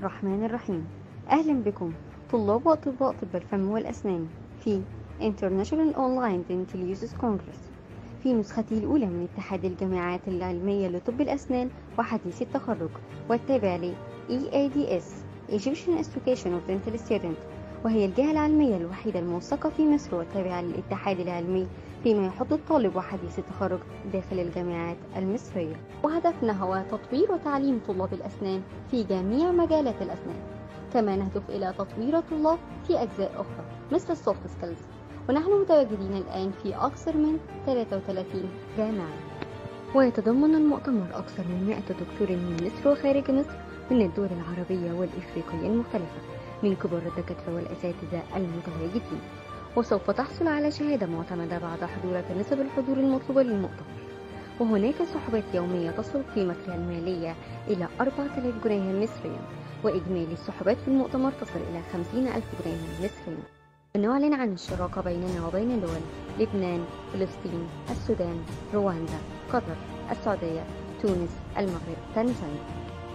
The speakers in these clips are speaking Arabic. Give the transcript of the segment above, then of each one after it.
الرحمن الرحيم. أهلا بكم طلاب وأطباء طب الفم والأسنان في International Online Dental Uses Congress في نسخته الأولى من اتحاد الجامعات العلمية لطب الأسنان وحديث التخرج، والتابع ل EADS Egyptian Association of Dental Students، وهي الجهة العلمية الوحيدة الموثقة في مصر والتابعة للاتحاد العلمي فيما يحض الطالب وحديث التخرج داخل الجامعات المصرية. وهدفنا هو تطوير وتعليم طلاب الأسنان في جميع مجالات الأسنان، كما نهدف إلى تطوير الطلاب في أجزاء أخرى مثل السوفت سكيلز. ونحن متواجدين الآن في أكثر من 33 جامعة، ويتضمن المؤتمر أكثر من 100 دكتور من مصر وخارج مصر من الدول العربية والإفريقية المختلفة من كبار الدكاترة والأساتذة المتواجدين. وسوف تحصل على شهادة معتمدة بعد حضورك نسب الحضور المطلوبة للمؤتمر. وهناك سحوبات يومية تصل قيمتها المالية إلى 4000 جنيه مصريا، وإجمالي السحوبات في المؤتمر تصل إلى 50,000 جنيه مصريا. ونعلن عن الشراكة بيننا وبين دول لبنان، فلسطين، السودان، رواندا، قطر، السعودية، تونس، المغرب، تنزانيا.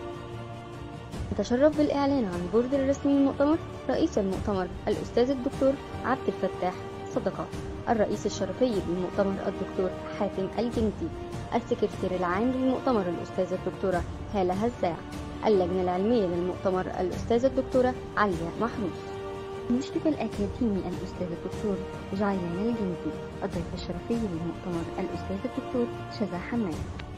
نتشرف بالإعلان عن البورد الرسمي للمؤتمر رئيس المؤتمر الأستاذ الدكتور عبد الفتاح صدقة، الرئيس الشرفي للمؤتمر الدكتور حاتم الجندي، السكرتير العام للمؤتمر الأستاذة الدكتورة هالة هزاع، اللجنة العلمية للمؤتمر الأستاذة الدكتورة عليا محروس، المشرف الأكاديمي الأستاذ الدكتور جايلان الجندي، الضيف الشرفي للمؤتمر الأستاذ الدكتور شذى حماد.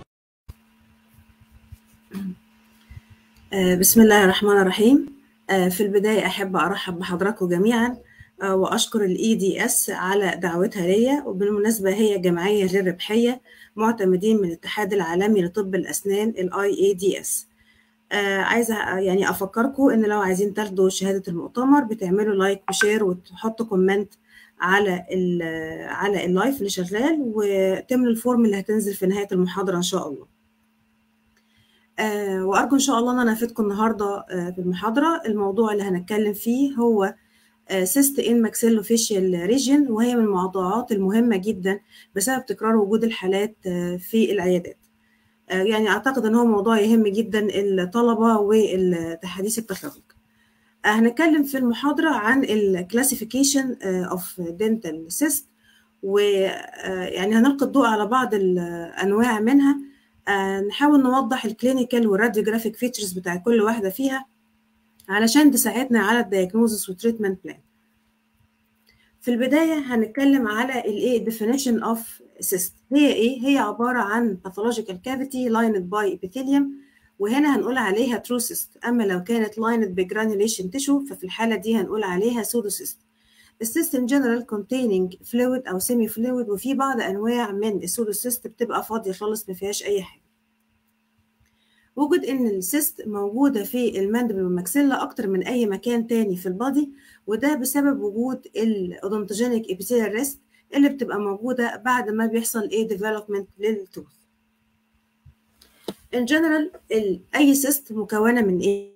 بسم الله الرحمن الرحيم. في البداية أحب أرحب بحضراتكم جميعا وأشكر EADS على دعوتها ليا. وبالمناسبة هي جمعية غير ربحية معتمدين من الاتحاد العالمي لطب الأسنان EADS. عايزة يعني أفكركم إن لو عايزين تاخدوا شهادة المؤتمر بتعملوا لايك وشير وتحطوا كومنت على اللايف اللي شغال، وتملوا الفورم اللي هتنزل في نهاية المحاضرة إن شاء الله. وأرجو إن شاء الله أن أنا أفيدكم النهاردة في المحاضرة. الموضوع اللي هنتكلم فيه هو cyst in maxillofacial region، وهي من الموضوعات المهمة جدا بسبب تكرار وجود الحالات في العيادات. يعني أعتقد أن هو موضوع يهم جدا الطلبة والتحديث التخرج. هنتكلم في المحاضرة عن الكلاسيفيكيشن of dental cyst، ويعني هنلقي الضوء على بعض الأنواع منها. نحاول نوضح الكلينيكال والراديوجرافيك فيتشرز بتاع كل واحدة فيها علشان تساعدنا على الدايجنوزس والتريتمنت بلان. في البداية هنتكلم على الايه definition of cyst. هي ايه؟ هي عبارة عن pathological cavity lined by epithelium، وهنا هنقول عليها true cyst. أما لو كانت lined بgranulation tissue ففي الحالة دي هنقول عليها pseudocyst. السيست in general containing fluid أو semi fluid، وفي بعض أنواع من السودوسيست بتبقى فاضية خالص ما فيهاش أي حاجة. وجد إن السيست موجودة في الماندبل والماكسيلا أكتر من أي مكان تاني في البادي، وده بسبب وجود الأودونتوجينيك epithelial ريست اللي بتبقى موجودة بعد ما بيحصل development للتوث. in general أي سيست مكونة من إيه؟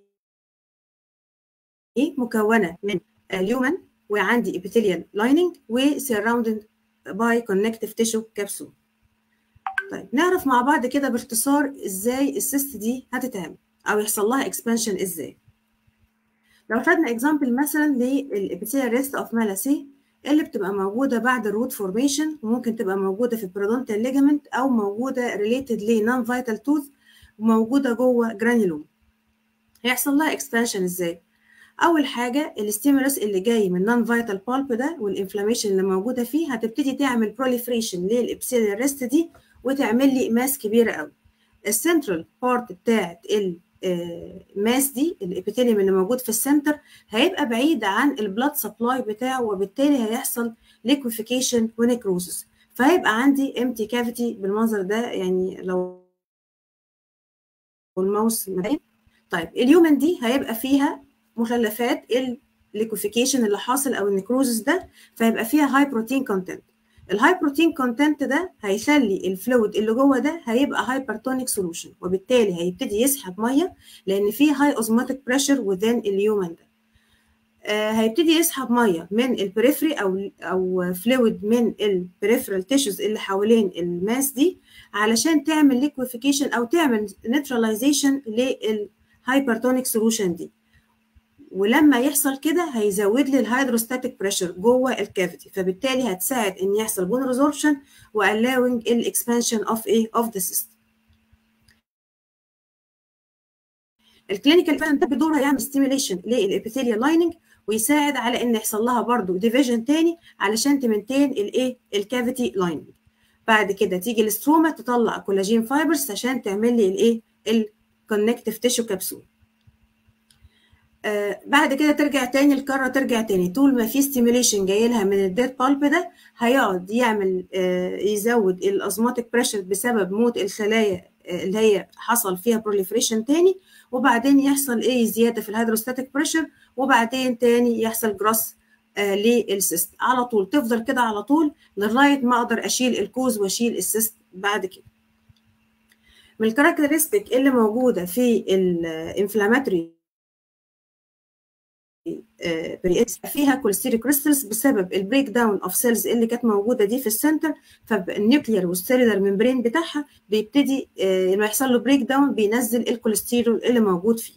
مكونة من اليومن، وعندي epithelial lining و surrounded by connective tissue capsule. طيب نعرف مع بعض كده باختصار ازاي السيست دي هتتعمل او يحصل لها expansion ازاي. لو خدنا example مثلا للابيثيليال ريست اوف مالاسي اللي بتبقى موجوده بعد الروت فورميشن، وممكن تبقى موجوده في البرودونتال ليجامنت او موجوده related لنون فايتال توث وموجوده جوه جرانيولوم. هيحصل لها expansion ازاي؟ أول حاجة الستيمولس اللي جاي من نون فايتال بالب ده والإنفلاميشن اللي موجودة فيه هتبتدي تعمل بروليفريشن للإبسيليال ريست دي وتعمل لي ماس كبيرة قوي. السنترال بارت بتاعت الماس دي الإبيثيليوم اللي موجود في السنتر هيبقى بعيد عن البلاد سبلاي بتاعه، وبالتالي هيحصل ليكويفيكيشن ونيكروزس، فهيبقى عندي امتي كافيتي بالمنظر ده. يعني لو الماوس مبين. طيب اليومن دي هيبقى فيها مخلفات الليكوفيكيشن اللي حاصل او النيكروزس ده، فيبقى فيها هاي بروتين كونتنت. الهاي بروتين كونتنت ده هيخلي الفلويد اللي جوه ده هيبقى هايبرتونيك سولوشن، وبالتالي هيبتدي يسحب ميه لان في هاي اوزماتيك بريشر وذين اليومن ده. هيبتدي يسحب ميه من البريفري او فلويد من البريفرال تيشوز اللي حوالين الماس دي علشان تعمل ليكويفيكيشن او تعمل نيوتراليزيشن للهايبرتونيك سولوشن دي. ولما يحصل كده هيزود لي الهيدروستاتيك بريشر جوه الكافيتي، فبالتالي هتساعد ان يحصل بون ريزوربشن والاوينج الاكسبانشن اوف ايه اوف ذا سيستم. الكلينيكال فعلا ده بدورها يعمل ستيميوليشن للابيثيليال لايننج ويساعد على ان يحصل لها برضو ديفيجن تاني علشان تمنتين الايه الكافيتي لايننج. بعد كده تيجي الاستروما تطلع كولاجين فايبرز عشان تعمل لي الايه الكونكتيف تيشو كبسول. بعد كده ترجع تاني الكرة ترجع تاني طول ما في ستيميوليشن جاي لها من الديد بالب ده هيقعد يعمل يزود الازماتيك بريشر بسبب موت الخلايا اللي هي حصل فيها بروليفريشن تاني، وبعدين يحصل ايه زياده في الهيدروستاتيك بريشر، وبعدين تاني يحصل جروس للسيست. على طول تفضل كده على طول لغايه ما اقدر اشيل الكوز واشيل السيست بعد كده. من الكاركترستيك اللي موجوده في الانفلاماتوري فيها كوليستيرول كريستالز بسبب البريك داون اوف سيلز اللي كانت موجوده دي في السنتر، فالنيوكليير والسيلولار ممبرين بتاعها بيبتدي لما يحصل له بريك داون بينزل الكوليسترول اللي موجود فيه.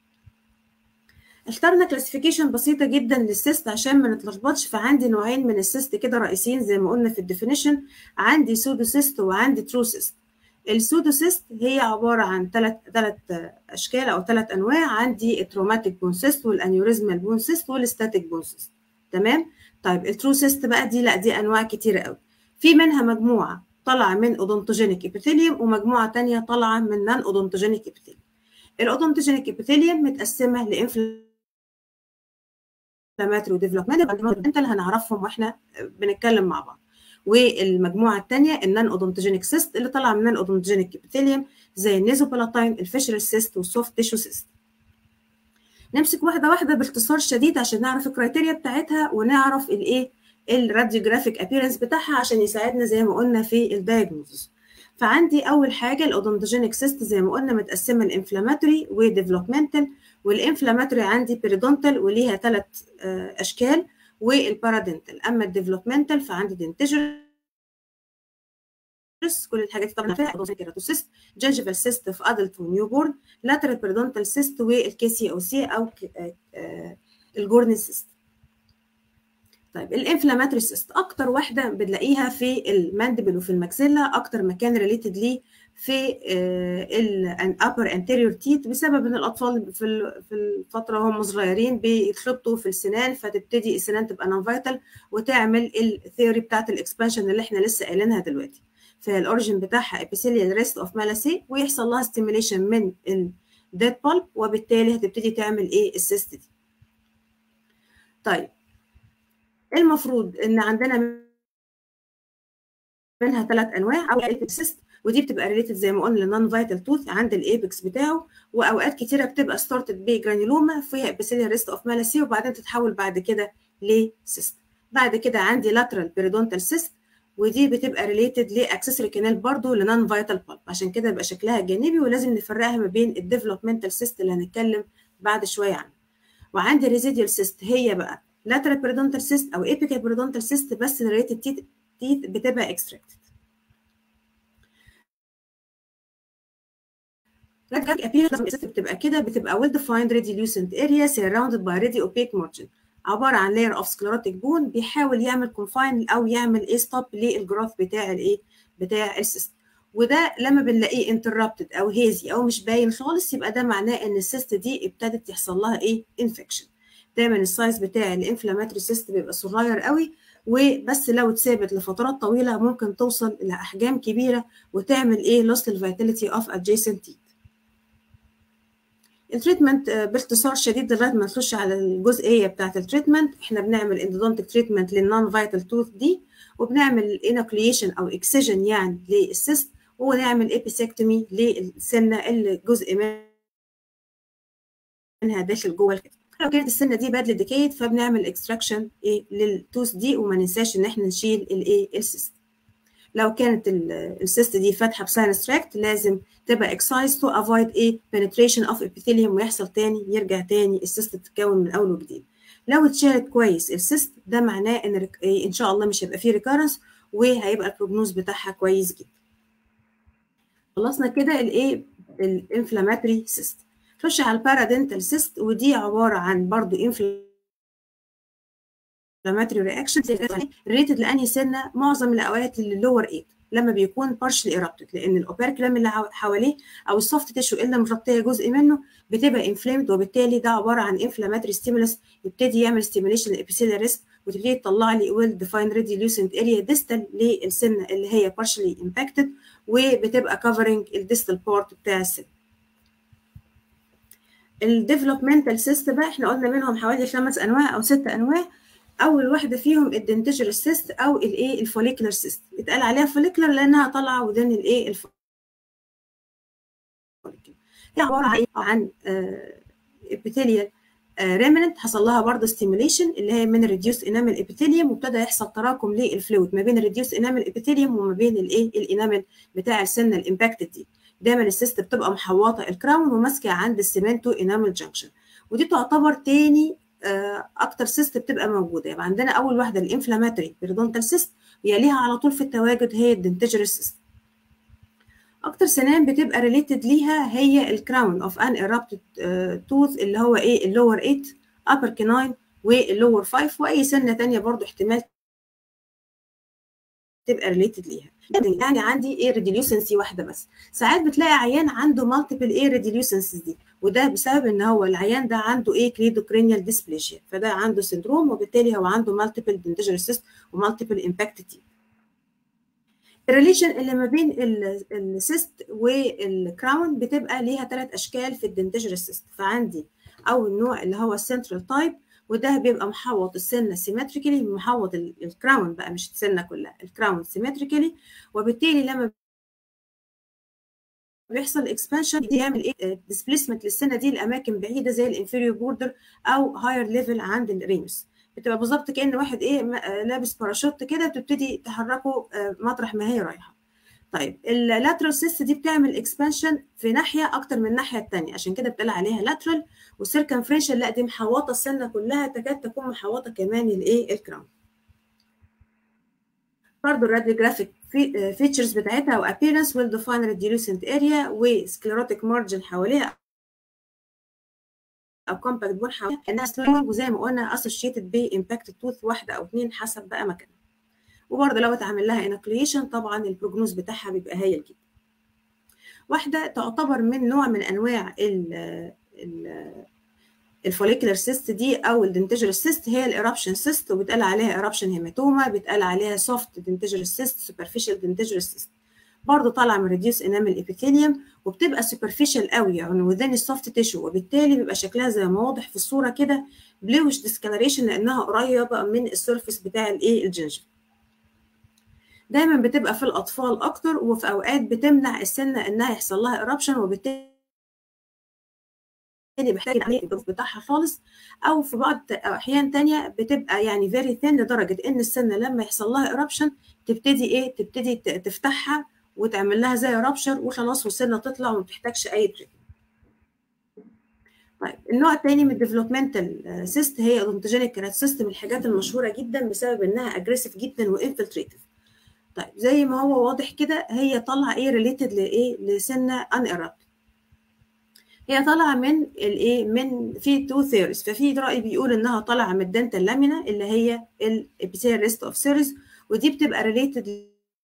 اخترنا كلاسيفيكيشن بسيطه جدا للسيست عشان ما نتلخبطش، فعندي نوعين من السيست كده رئيسيين زي ما قلنا في الديفينيشن، عندي سودو سيست وعندي ترو سيست. السودو سيست هي عباره عن ثلاث اشكال او 3 انواع، عندي التروماتيك بون سيست والانيوريزمال بون سيست والستاتيك بون سيست. تمام. طيب الترو سيست بقى دي لا دي انواع كتيره قوي، في منها مجموعه طالعه من اودونتوجينيك ابيثيليوم ومجموعه ثانيه طالعه من نان اودونتوجينيك ابيثيليوم. الاودونتوجينيك ابيثيليوم متقسمه لانفلاماتوري وديفلوبمنتال هنعرفهم واحنا بنتكلم مع بعض، والمجموعه الثانيه النان اودونتوجينيك سيست اللي طالعه من النان اودونتوجينيك ابيثيليوم زي النيزوبالاتاين الفيشرال سيست والسوفت تيشو سيست. نمسك واحده واحده باختصار شديد عشان نعرف الكرايتيريا بتاعتها ونعرف الايه الراديوجرافيك ابييرنس بتاعها عشان يساعدنا زي ما قلنا في الدايجنوزس. فعندي اول حاجه الاودونتوجينيك سيست زي ما قلنا متقسمه لانفلاماتوري وديفلوبمنتال، والانفلاماتوري عندي بيريدونتال وليها 3 اشكال والبارادنتال، اما الديفلوبمنتال فعندي دنتيجرس كل الحاجات دي طبعا فيها كيراتوسيست، جنجيفال سيست في ادلت ونيو بورن، لاترال بيريدونتال سيست والكي سي او سي او الجورني سيست. طيب الانفلاماتوري سيست اكتر واحده بنلاقيها في الماندبل وفي الماكسيلا، اكتر مكان ريليتد ليه في الابر انتيريور تيت بسبب ان الاطفال في الفتره وهم صغيرين بيتخبطوا في السنان فتبتدي السنان تبقى نون فايتال وتعمل الثيوري بتاعت الاكسبانشن اللي احنا لسه قايلينها دلوقتي. فالاوريجن بتاعها ابيثيليال ريست اوف مالاسي ويحصل لها ستيميليشن من الديد بالب وبالتالي هتبتدي تعمل ايه السيست دي. طيب المفروض ان عندنا منها 3 انواع، او السيست ودي بتبقى ريليتد زي ما قلنا للنون فايتال توث عند الايبكس بتاعه، واوقات كتيره بتبقى ستارتد بجرانيلوما فيها ابيثيليال ريست اوف مالاسي وبعدين تتحول بعد كده لسيست. بعد كده عندي لاترال بيريدونتال سيست ودي بتبقى ريليتد لاكسسوري كانال برضه لنون فايتال بالب، عشان كده بيبقى شكلها جانبي ولازم نفرقها ما بين الديفلوبمنتال سيست اللي هنتكلم بعد شويه عنه. وعندي ريزيديال سيست هي بقى lateral periodontal cyst او apical periodontal cyst بس related teeth بتبقى extracted. radiographic appearance بتبقى كده، بتبقى well defined radiolucent area surrounded by radio opaque margin، عباره عن layer of sclerotic bone بيحاول يعمل confine او يعمل ايه stop للجروث بتاع الايه بتاع السيست. وده لما بنلاقيه interrupted او هيزي او مش باين خالص يبقى ده معناه ان السيست دي ابتدت يحصل لها ايه انفكشن. دايما السايز بتاع الانفلاماتوري سيست بيبقى صغير قوي، وبس لو اتثبت لفترات طويله ممكن توصل لاحجام كبيره وتعمل ايه loss الفيتاليتي اوف adjacent teeth. التريتمنت باختصار شديد لغايه ما نخش على الجزئيه بتاعه التريتمنت، احنا بنعمل اندودونتيك تريتمنت للنون فايتال توث دي، وبنعمل انوكليشن او اكسجن يعني للسيست، ونعمل ابيسكتومي للسنه اللي جزء منها داخل جوه الكتف. لو كانت السنه دي بادلي ديكيد فبنعمل اكستراكشن ايه للتوث دي، وما ننساش ان احنا نشيل الايه السيست. لو كانت السيست دي فاتحه بساينس تراكت لازم تبقى اكسايز تو افويد ايه بنتريشن اوف ابيثيليوم ويحصل تاني يرجع تاني السيست تتكون من اول وجديد. لو اتشالت كويس السيست ده معناه ان ان شاء الله مش هيبقى فيه ريكارنس وهيبقى البروجنوز بتاعها كويس جدا. خلصنا كده الايه الانفلاماتوري سيست. تخش على البارادنتال سيست، ودي عباره عن برضو inflammatory reaction ريليتد لانهي سنه؟ معظم الاوقات اللور 8 لما بيكون partially erupted، لان الاوبركلم اللي حواليه او السوفت تيشو اللي مغطيه جزء منه بتبقى انفلامد، وبالتالي ده عباره عن inflammatory stimulus يبتدي يعمل stimulation للابيثيليال ريست، وتبتدي تطلع لي well defined radiolucent area distal للسنه اللي هي partially impacted، وبتبقى covering الديستال بارت بتاع السن. الديفلوبمنتال سيست بقى احنا قلنا منهم حوالي 5 انواع او 6 انواع. اول واحده فيهم الدنتجر سيست او الايه الفوليكولر سيست، بيتقال عليها فوليكولر لانها طالعه ودن الايه الفوليكولر. هي عباره عن ابيثيليال ريمننت حصل لها برضه ستيميوليشن اللي هي من الريديوس انامل ابيثيليوم، وابتدى يحصل تراكم للفلويد ما بين الريديوس انامل ابيثيليوم وما بين الايه الانامل بتاع السنه الامباكتد دي. دايما السيست بتبقى محوطه الكراون وماسكه عند السيمنتو انامل جانكشن، ودي تعتبر تاني اكتر سيست بتبقى موجوده. يبقى عندنا اول واحده الانفلاماتوري بيريدونتال سيست، ويليها على طول في التواجد هي الدنتجر سيست. اكتر سنان بتبقى ريليتد ليها هي الكراون اوف ان ايرابتد توث اللي هو ايه اللور 8 upper canine واللور 5، واي سنه ثانيه برضو احتمال تبقى ريليتد ليها. يعني عندي ايه ريديليوسنسي واحده بس. ساعات بتلاقي عيان عنده مالتيبل ايه ريديليوسنسز دي، وده بسبب ان هو العيان ده عنده ايه كليدوكرينيال ديسبليجيا، فده عنده سندروم، وبالتالي هو عنده مالتيبل دنتجر سيست ومالتيبل امباكتد تيب. الريليشن اللي ما بين السيست والكراون بتبقى ليها 3 اشكال في الدنتجر سيست. فعندي اول نوع اللي هو السنترال تايب، وده بيبقى محوط السنه سيمتريكالي، محوط الكراون بقى مش السنه كلها، الكراون سيمتريكالي، وبالتالي لما بيحصل اكسبانشن بيعمل ايه ديسبيسمنت للسنه دي لاماكن بعيده زي الانفيريور بوردر او هاير ليفل عند الرينوس. بتبقى بالظبط كأن واحد ايه لابس باراشوت كده، بتبتدي تحركه مطرح ما هي رايحه. طيب اللاترال سيست دي بتعمل اكسبانشن في ناحيه اكتر من الناحيه الثانيه، عشان كده بتقال عليها لاترال. والسيركمفرنشال لا دي محوطه السنه كلها، تكاد تكون محوطه كمان الايه الكراون. برضه الراديوجرافيك فيتشرز بتاعتها او appearance will define radiolucent area وسكليروتيك مارجن حواليها او كومباكت بون حواليها، انها سترونج، وزي ما قلنا associated بامباكت توث واحده او 2 حسب بقى مكانها. وبرضه لو اتعمل لها انوكليشن طبعا البروجنوز بتاعها بيبقى هايل جدا. واحده تعتبر من نوع من انواع الفوليكولر سيست دي او الدنتجر سيست هي الايرابشن سيست، وبيتقال عليها ايرابشن هيماتوما، بيتقال عليها سوفت دنتجر سيست، سوبرفيشال دنتجر سيست. برضه طالعه من ريديوس انامل ابيثيليوم، وبتبقى سوبرفيشال قوي يعني وذين السوفت تيشو، وبالتالي بيبقى شكلها زي ما واضح في الصوره كده بلوش ديسكالريشن لانها قريبه من السيرفيس بتاع الايه الجنجف. دايما بتبقى في الاطفال اكتر، وفي اوقات بتمنع السنه انها يحصل لها ايرابشن، وبالتالي محتاج العمليه بتاعها خالص، او في بعض احيان تانية بتبقى يعني فيري ثين لدرجه ان السنه لما يحصل لها ايرابشن تبتدي تفتحها وتعمل لها زي رابشر وخلاص، والسنه تطلع وما بتحتاجش اي تريتمنت. طيب النوع الثاني من الديفلوبمنتال سيست هي اودونتوجينيك كيراتوسيست، من الحاجات المشهوره جدا بسبب انها اجريسيف جدا وانفلتريتيف. طيب زي ما هو واضح كده هي طالعه ايه ريليتد لايه لسنه ان ايرابت. هي طالعه من الايه من في 2 ثيوريز. ففي راي بيقول انها طالعه من الدنتال لامينا اللي هي الابيثيليال ريست اوف سيريز، ودي بتبقى ريليتد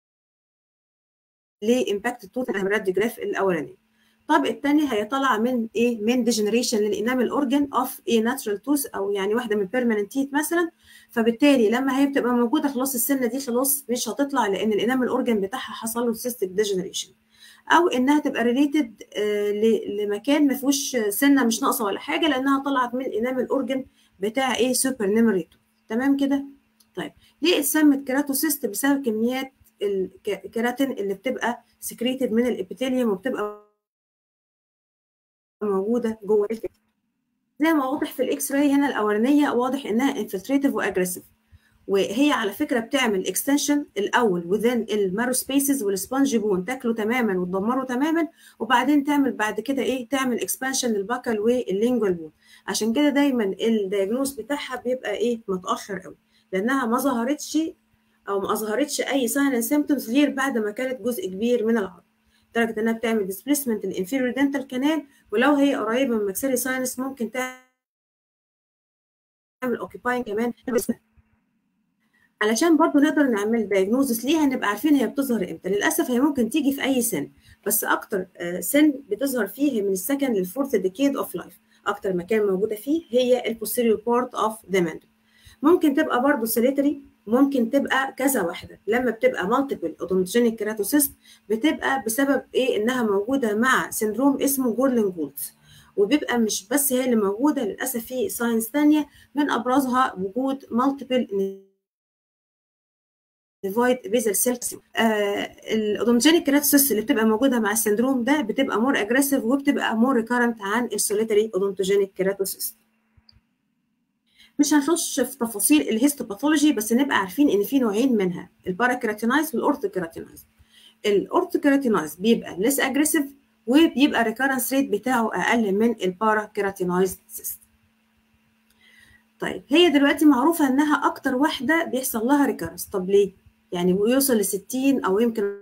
لامباكت التوث الراديوجراف الاولاني. طب الثانيه هي طالعه من ايه من ديجنريشن للانامل اورجان اوف ايه ناتشرال توث، او يعني واحده من بيرمننت تيث مثلا. فبالتالي لما هي بتبقى موجوده خلاص السنه دي خلاص مش هتطلع لان الانامل اورجان بتاعها حصل له سيستيك ديجنريشن، او انها تبقى ريليتد لمكان ما فيهوش سنه مش ناقصه ولا حاجه لانها طلعت من الانامل اورجان بتاع ايه سوبر نيمريتو. تمام كده. طيب ليه اتسمت كيراتوسيست؟ بسبب كميات الكيراتين اللي بتبقى سكريتد من الابيثيليوم وبتبقى موجوده جوه الكتف. زي ما واضح في الاكس راي هنا الاولانيه واضح انها انفلتريتيف واجريسيف، وهي على فكره بتعمل اكستنشن الاول وذن المارو سبيسز والسبونج بون تاكله تماما وتدمره تماما، وبعدين تعمل بعد كده ايه تعمل اكسبانشن للباكل واللينجوال بون. عشان كده دايما الدايجنوز بتاعها بيبقى ايه متاخر قوي، لانها ما ظهرتش او ما اظهرتش اي ساين اند سيمبتومز غير بعد ما كانت جزء كبير من العظم. لدرجه انها بتعمل ديسبيسمنت الانفيريور دنتال كانال، ولو هي قريبه من ماكسيلي ساينس ممكن تعمل اوكيباين كمان. علشان برضو نقدر نعمل دايجنوزس ليها نبقى عارفين هي بتظهر امتى. للاسف هي ممكن تيجي في اي سن، بس اكتر سن بتظهر فيه هي من السكند للفورث ديكيد اوف لايف. اكتر مكان موجوده فيه هي البوستيريور بارت اوف ذا ماندل. ممكن تبقى برضو سيليتري، ممكن تبقى كذا واحده. لما بتبقى مالتيبل اودونتوجينيك كيراتوسيست بتبقى بسبب ايه؟ انها موجوده مع سندروم اسمه جورلين جولدز، وبيبقى مش بس هي اللي موجوده، للاسف في ساينس ثانيه من ابرزها وجود مالتيبل ديفايد بيزل سيلز. الاودونتوجينيك كيراتوسيست اللي بتبقى موجوده مع السندروم ده بتبقى مور اجريسيف وبتبقى مور ريكارنت عن السوليتري اودونتوجينيك كيراتوسيست. مش هنخش في تفاصيل الهيستوباثولوجي، بس نبقى عارفين ان في نوعين منها، الباراكيراتينايز والاورثوكيراتينايز. الاورثوكيراتينايز بيبقى ليس اجريسيف وبيبقى الريكارنس ريت بتاعه اقل من الباراكيراتينايز سيست. طيب هي دلوقتي معروفه انها اكتر واحده بيحصل لها ريكارنس. طب ليه؟ يعني بيوصل ل 60 او يمكن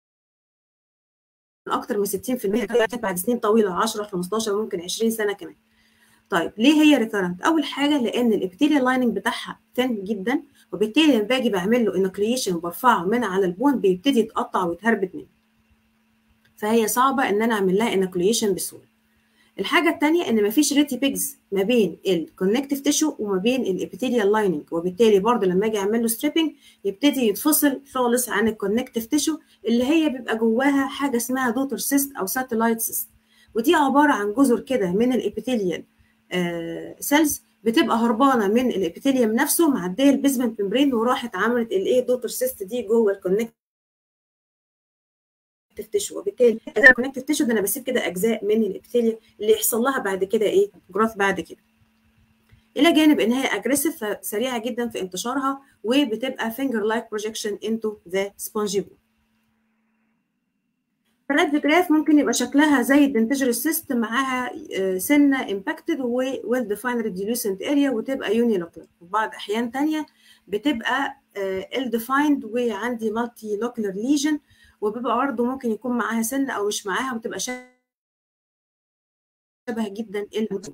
اكتر من 60% بعد سنين طويله، 10 15 ممكن 20 سنه كمان. طيب ليه هي ريكارنت؟ اول حاجه لان الابيثيليال لايننج بتاعها ثين جدا، وبالتالي لما باجي بعمل له انوكليشن وبرفعه من على البون بيبتدي يتقطع ويتهربد منه، فهي صعبه ان انا اعمل لها انوكليشن بسهوله. الحاجه الثانيه ان مفيش ريتي بيجز ما بين الكونكتيف تيشو وما بين الابيثيليال لايننج، وبالتالي برضه لما اجي اعمل له ستريبنج يبتدي يتفصل خالص عن الكونكتيف تيشو اللي هي بيبقى جواها حاجه اسمها دوتر سيست او ساتلايت سيست، ودي عباره عن جزر كده من الابيثيليال سيلز بتبقى هربانه من الابيثيليوم نفسه، معديه البيزمنت ممبرين وراحت عملت الايه دوتر سيست دي جوه الكونكتيف تيشو. وبالتالي الكونكتيف تيشو ده انا بسيب كده اجزاء من الابيثيليوم اللي يحصل لها بعد كده ايه جروث بعد كده، الى جانب ان هي اجريسيف سريعه جدا في انتشارها وبتبقى فينجر لايك بروجكشن انتو ذا سبونجي بون. الراديوجراف ممكن يبقى شكلها زي الدنتجر سيست معاها سنه امباكتد وويل ديفايند ريديوليسنت اريا وتبقى يونيلوكلر، وبعض احيان ثانيه بتبقى ال ديفايند وعندي مالتي لوكلر ليجن، وبيبقى برضه ممكن يكون معاها سنه او مش معاها وتبقى شبه جدا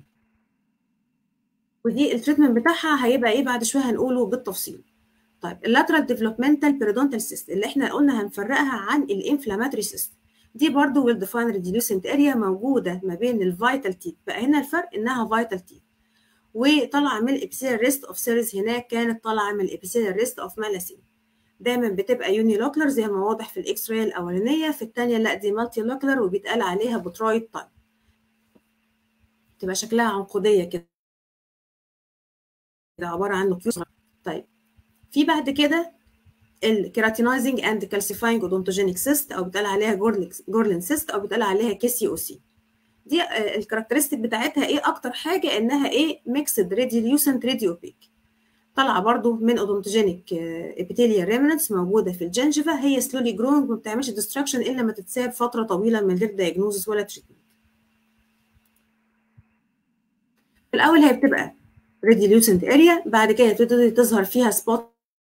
ودي التريتمنت بتاعها هيبقى ايه بعد شويه هنقوله بالتفصيل. طيب اللاترال ديفلوبمنتال بيريدونتال سيست اللي احنا قلنا هنفرقها عن الانفلاماتوري سيست، دي برضو ويل ديفاين ريديوليسنت اريا موجوده ما بين الفيتال تيث. بقى هنا الفرق انها فيتال تيث وطالعه من الابيثيليال ريست اوف سيريز، هناك كانت طالعه من الابيثيليال ريست اوف مالاسين. دايما بتبقى يونيلوكلر زي ما واضح في الاكس راي الاولانيه، في الثانيه لا دي مالتي لوكلر وبيتقال عليها بوترويد تايب، تبقى شكلها عنقوديه كده عباره عن نوكليوس. طيب في بعد كده الكيراتينايزنج اند كالسيفاينج اودونتوجينيك سيست او بيتقال عليها جورلين سيست او بيتقال عليها كيسي او سي. دي الكاركترستيك بتاعتها ايه؟ اكتر حاجه انها ايه ميكسد ريديوليوسنت ريديوبيك، طالعه برضو من اودونتوجينيك ابيثيليال ريمنتس موجوده في الجنجفه، هي سلولي جروينج وما بتعملش ديستراكشن الا لما تتساب فتره طويله من غير دايجنوزس ولا تريتمنت. في الاول هي بتبقى ريديوليوسنت اريا، بعد كده بتبتدي تظهر فيها سبوت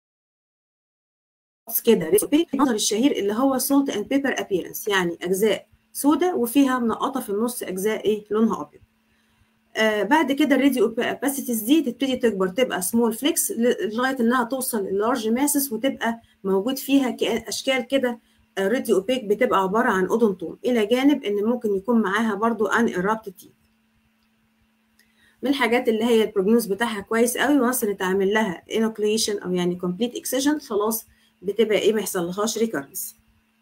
كده المظهر الشهير اللي هو سولت اند بيبر ابييرنس، يعني اجزاء سوداء وفيها منقطه في النص اجزاء ايه لونها ابيض. بعد كده الراديو اوباسيتيز دي تبتدي تكبر تبقى سمول فليكس لغايه انها توصل للارج ماسس وتبقى موجود فيها اشكال كده راديو اوبيك بتبقى عباره عن اودونتوم، الى جانب ان ممكن يكون معاها برضو ان ايرابت تيث. من الحاجات اللي هي البروجنوز بتاعها كويس قوي وانس نتعمل لها انوكليشن او يعني كومبليت اكسجن خلاص بتبقى ايه ما يحصلهاش ريكارنس.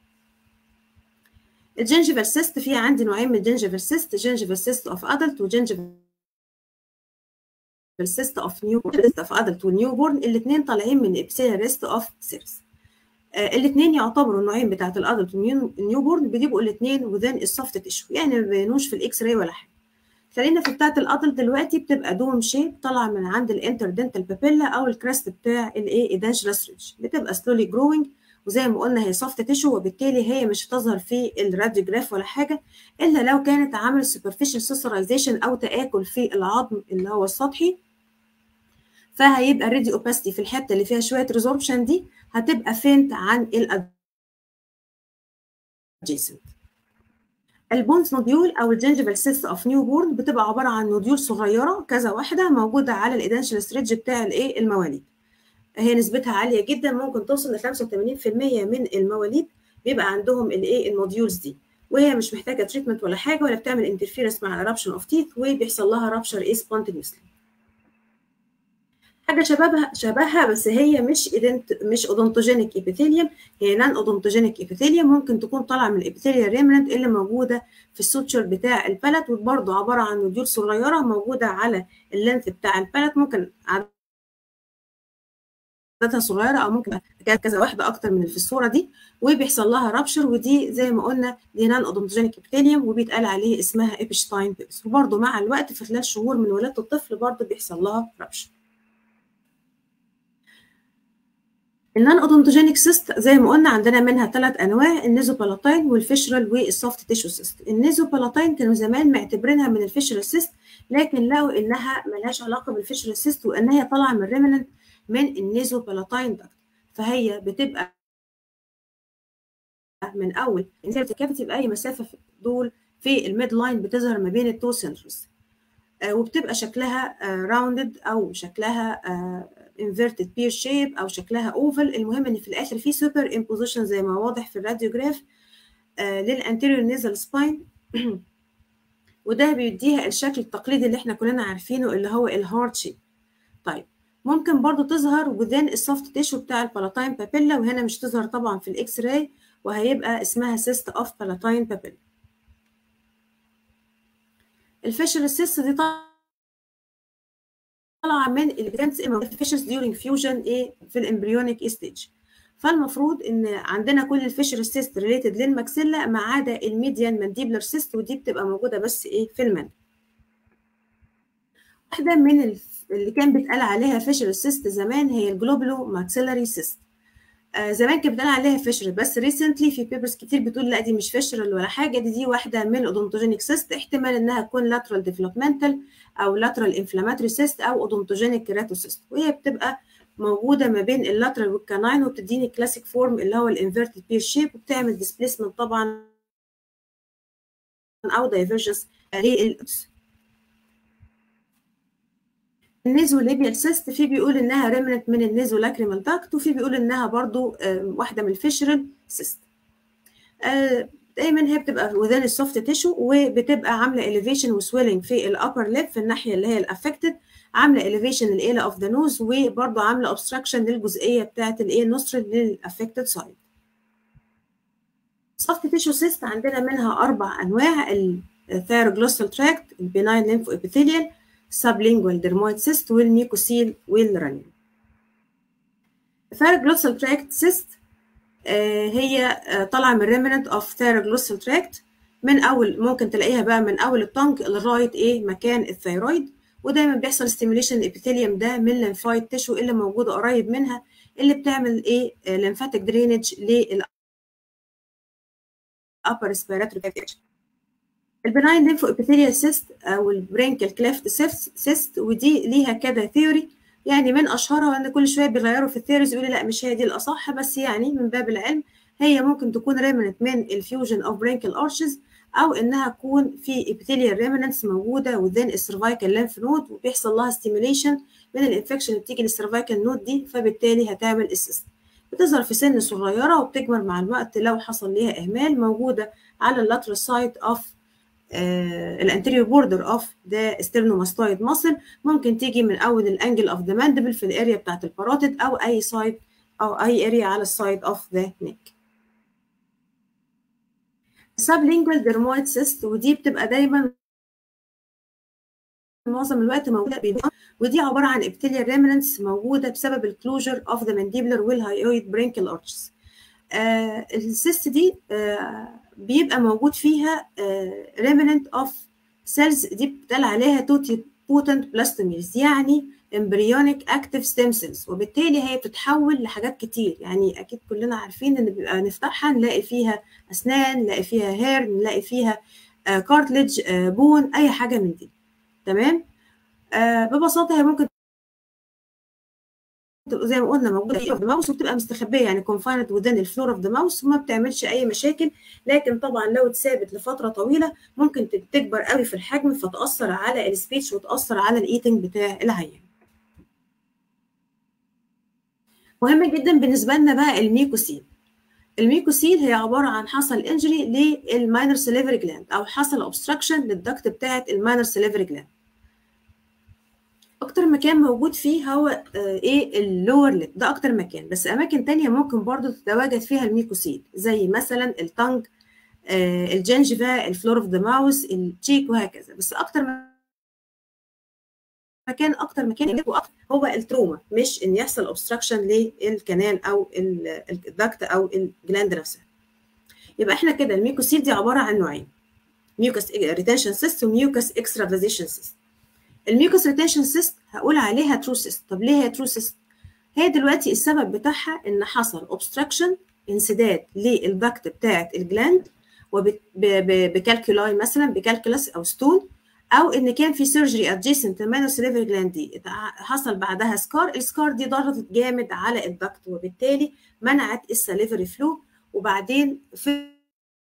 الجنجيفال سيست في عندي نوعين من الجنجيفال سيست، جنجيفال سيست اوف ادلت وجنجيفال سيست اوف نيو بورن. سيست اوف ادلت والنيو بورن الاثنين طالعين من ابسيليال ريست اوف سيرس. الاثنين يعتبروا النوعين بتاعت الادلت والنيو بورن بيجيبوا الاثنين وذين السوفت تيشو، يعني ما بيبينوش في الاكس راي ولا حاجه. خلينا في بتاعت الادلت دلوقتي بتبقى دوم شيب طالعه من عند الانتردنتال بابيلا او الكراست بتاع الايه ايدانشلاس ريدج، بتبقى سلولي جروينج وزي ما قلنا هي سوفت تيشو، وبالتالي هي مش هتظهر في الراديوجراف ولا حاجه الا لو كانت عامل سوبرفيشال سوسرايزيشن او تاكل في العظم اللي هو السطحي، فهيبقى الراديو اوباستي في الحته اللي فيها شويه ريزوربشن دي هتبقى فينت عن الادجيسنت. البونز نوديول او الجنجيفال سيست اوف نيو بورن بتبقى عباره عن نوديول صغيره كذا واحده موجوده على الايدنشال ستريدج بتاع الايه المواليد. هي نسبتها عاليه جدا، ممكن توصل ل 85% من المواليد بيبقى عندهم الايه النوديولز دي، وهي مش محتاجه تريتمنت ولا حاجه ولا بتعمل انترفيرنس مع eruption اوف تيث، وبيحصل لها رابشر ايه سبونتينيوسلي. حاجه شبهها بس هي مش اودونتوجينيك ابيثيليوم، هي نان اودونتوجينيك ابيثيليوم، ممكن تكون طالعه من الابيثيليا ريمننت اللي موجوده في السوتشر بتاع البلد، وبرده عباره عن نوديول صغيره موجوده على اللينث بتاع البلد، ممكن عددها صغيره او ممكن كذا واحده اكتر من اللي في الصوره دي، وبيحصل لها رابشر، ودي زي ما قلنا دي نان اودونتوجينيك ابيثيليوم وبيتقال عليه اسمها ايبشتاين بيبس، وبرده مع الوقت في خلال شهور من ولاده الطفل برده بيحصل لها رابشر. النون اودونتوجينيك سيست زي ما قلنا عندنا منها 3 انواع، النيزوبالاتاين والفيشرال والسوفت تيشو سيست. النيزوبالاتاين كانوا زمان معتبرينها من الفيشرال سيست، لكن لقوا انها ملهاش علاقه بالفيشرال سيست، وان هي طالعه من ريمننت من النيزوبالاتاين داكت، فهي بتبقى من اول انسيرت كافيتي باي مسافه في دول في الميد لاين بتظهر ما بين التو سنترز، وبتبقى شكلها راوندد او شكلها inverted pear shape او شكلها اوفل. المهم ان في الاخر في سوبر امبوزيشن زي ما واضح في الراديوجراف للانتيريور نيزل سباين وده بيديها الشكل التقليدي اللي احنا كلنا عارفينه اللي هو الهارت شيب. طيب ممكن برضو تظهر within السوفت تيشو بتاع البالاتاين بابيلا، وهنا مش تظهر طبعا في الاكس راي، وهيبقى اسمها cyst of palatine papilla. الفيشر cyst دي طالعه من الفيشرز during fusion ايه في الامبريونيك ستيج، فالمفروض ان عندنا كل الفيشر سيست ريليتد للماكسيلا ما عدا الميديان مانديبلر سيست، ودي بتبقى موجوده بس ايه في المن. واحده من اللي كان بيتقال عليها فيشر سيست زمان هي الجلوبولو ماكسيلاري سيست. زمان كان بيتقال عليها فيشر، بس ريسنتلي في بيبرز كتير بتقول لا دي مش فيشر ولا حاجه، دي واحده من الاودونتوجينيك سيست، احتمال انها تكون لاترال ديفلوبمنتال او لاترال انفلاماتوري سيست او اودونتوجينيك كيراتوسيست، وهي بتبقى موجوده ما بين اللاترال والكاناين، وبتديني كلاسيك فورم اللي هو الانفيرتد بير شيب، وبتعمل ديسبيسمنت طبعا او دايفرجنس للأبس. النيزو ليبيال سيست في بيقول انها ريمنت من النيزو لاكريمال داكت، وفي بيقول انها برضو واحده من الفيشرال سيست. دايما هي بتبقى وذين السوفت تيشو، وبتبقى عامله elevation وسويلنج في الابر ليب في الناحيه اللي هي الافكتد، عامله elevation للايه اوف ذا نوز، وبرضه عامله obstruction للجزئيه بتاعه الايه النوسترل للافكتد سايد. السوفت تيشو سيست عندنا منها 4 انواع، الثيروجلوسال تراكت، البيناين ليمفو ابيثيليال، سبلينجوال ديرمويد سيست، والميوكوسيل والرانيوم. الثيروجلوسال تراكت سيست هي طالعه من remnant of thyroglosal tract، من اول ممكن تلاقيها بقى من اول الطنج لغايه ايه مكان الثيرويد، ودايما بيحصل ستيميوليشن الابيثيليوم ده من الليمفايد تيشو اللي موجوده قريب منها، اللي بتعمل ايه lymphatic درينج لل upper respiratory tract. البناين ليمفو ابيثيليال سيست او البرينكال كليفت سيست، ودي ليها كده ثيوري، يعني من اشهرها ان كل شويه بيغيروا في الثيوريز يقولوا لا مش هي دي الاصح، بس يعني من باب العلم هي ممكن تكون ريمنت من الفيوجن اوف برينكال ارشز، او انها تكون في ابيثيليال ريمنتس موجوده وذين السيرفايكال ليمف نود، وبيحصل لها ستيميوليشن من الانفكشن اللي بتيجي للسيرفايكال نود دي، فبالتالي هتعمل السيست. بتظهر في سن صغيره وبتكبر مع الوقت لو حصل ليها اهمال، موجوده على اللاترال سايد اوف الانتيريور بوردر اوف ذا ستيرنوماستويد ماسل، ممكن تيجي من اول الانجل اوف ذا ماندبل في الاريا بتاعت الباروتيد، او اي سايد او اي اريا على السايد اوف ذا نيك. سبلينجوال ديرمويد سيست، ودي بتبقى دايما معظم الوقت موجوده ودي عباره عن ابتيليال ريمننتس موجوده بسبب الكلوجر اوف ذا مانديبلر والهايويد برينكال ارشز. السيست دي بيبقى موجود فيها ريمننت اوف سيلز، دي بتقال عليها توتي بوتنت بلاستوميرز، يعني امبريونيك اكتيف ستيم سيلز، وبالتالي هي بتتحول لحاجات كتير، يعني اكيد كلنا عارفين ان بيبقى نفتحها نلاقي فيها اسنان، نلاقي فيها هير، نلاقي فيها كارتليج، بون، اي حاجه من دي. تمام. ببساطه هي ممكن زي ما قلنا موجوده في ذا ماوس وبتبقى مستخبيه، يعني كونفايند within الفلور اوف ذا ماوس وما بتعملش اي مشاكل. لكن طبعا لو اتثابت لفتره طويله ممكن تكبر قوي في الحجم فتاثر على السبيتش وتاثر على الايتنج بتاع العيان. مهم جدا بالنسبه لنا بقى الميكوسيل. الميكوسيل هي عباره عن حصل انجري للماينر سليفري جلاند او حصل اوبستراكشن للدكت بتاعه الماينر سليفري جلاند. اكتر مكان موجود فيه هو ايه اللور ليب، ده اكتر مكان، بس اماكن تانية ممكن برضو تتواجد فيها الميكوسيل زي مثلا التانج، الجنجفا، الفلور اوف ذا ماوس، التشيك وهكذا. بس اكتر مكان هو التروما، مش ان يحصل اوبستراكشن للكنال او الدكت او الجلاند نفسها. يبقى احنا كده الميكوسيل دي عباره عن نوعين، ميوكس ريتنشن سيست وميوكس اكسترافازيشن سيست. الميوكس ريتنشن سيست هقول عليها ترو سيست. طب ليه هي ترو سيست؟ هي دلوقتي السبب بتاعها ان حصل اوبستراكشن، انسداد للدكت بتاعه الجلاند بكالكولاي مثلا، بكالكولاس او ستون، او ان كان في سيرجري ادجيسنت الماينر سليفري جلاند دي حصل بعدها سكار، السكار دي ضغطت جامد على الدكت وبالتالي منعت السليفري فلو، وبعدين فضل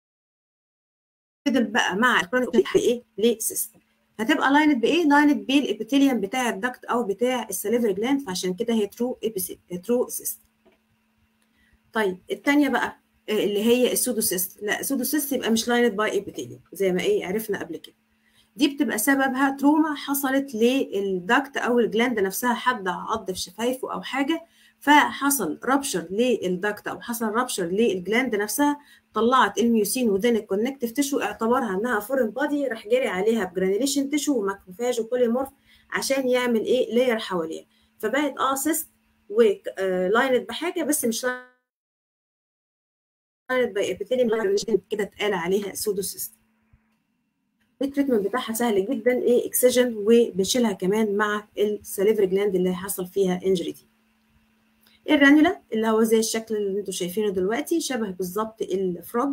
بقى مع الكرونيك ايه لسيست. هتبقى لايند بايه؟ لايند بالابيثيليوم بتاع الدكت او بتاع السليفري جلاند، فعشان كده هي ترو سيست. طيب الثانيه بقى اللي هي السودوسيست، لا السودوسيست يبقى مش لايند باي ابيثيليوم زي ما ايه عرفنا قبل كده. دي بتبقى سببها تروما حصلت للدكت او الجلاند نفسها، حد عض في شفايفه او حاجه فحصل رابشر للدكت او حصل رابشر للجلاند نفسها، طلعت الميوسين وذين الكونكتيف تيشو، اعتبرها انها فورين بادي، راح جاري عليها بجرانيليشن تيشو وماكروفاج وبوليمورف عشان يعمل ايه لاير حواليها، فبقت سيست ولايند بحاجه بس مش لايند باي ابيثيليوم، كده اتقال عليها سودوسيست. التريتمنت بتاعها سهل جدا، ايه اكسجن، وبنشيلها كمان مع السليفري جلاند اللي حصل فيها انجري دي. الرانيولا اللي هو زي الشكل اللي انتم شايفينه دلوقتي، شبه بالظبط الفروج.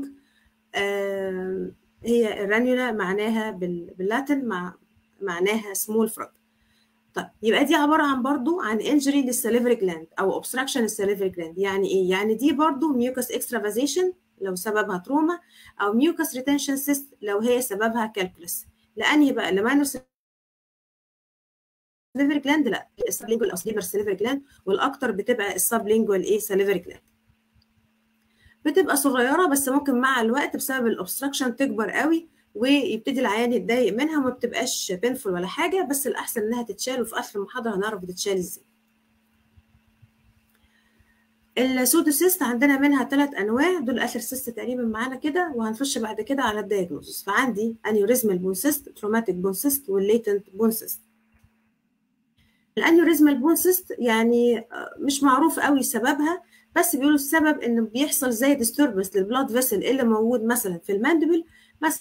هي الرانيولا معناها باللاتن معناها سمول فروج. طيب يبقى دي عباره عن برضو عن انجري للسليفري جلاند او اوبستراكشن للسليفري جلاند. يعني ايه؟ يعني دي برضو ميوكس اكسترافازيشن لو سببها تروما، او ميوكس ريتنشن سيست لو هي سببها كالكولس. لانهي بقى؟ لماينر سليفري جلاند؟ لا، السبلينجوال او سليفر سليفري جلاند، والاكتر بتبقى السبلينجوال ايه سليفري جلاند. بتبقى صغيره بس ممكن مع الوقت بسبب الاوبستراكشن تكبر قوي ويبتدي العيان يتضايق منها، وما بتبقاش بينفول ولا حاجه، بس الاحسن انها تتشال، وفي اخر المحاضره هنعرف بتتشال ازاي. السودوسيست عندنا منها 3 انواع، دول اخر سيست تقريبا معانا كده، وهنخش بعد كده على الدايجنوزس. فعندي انيوريزمال بون سيست، تروماتيك بون سيست، والليتنت بون سيست. الانيوريزمال بون سيست يعني مش معروف قوي سببها، بس بيقولوا السبب انه بيحصل زي ديستربنس للبلاد فيسل اللي موجود مثلا في الماندبل، مثلا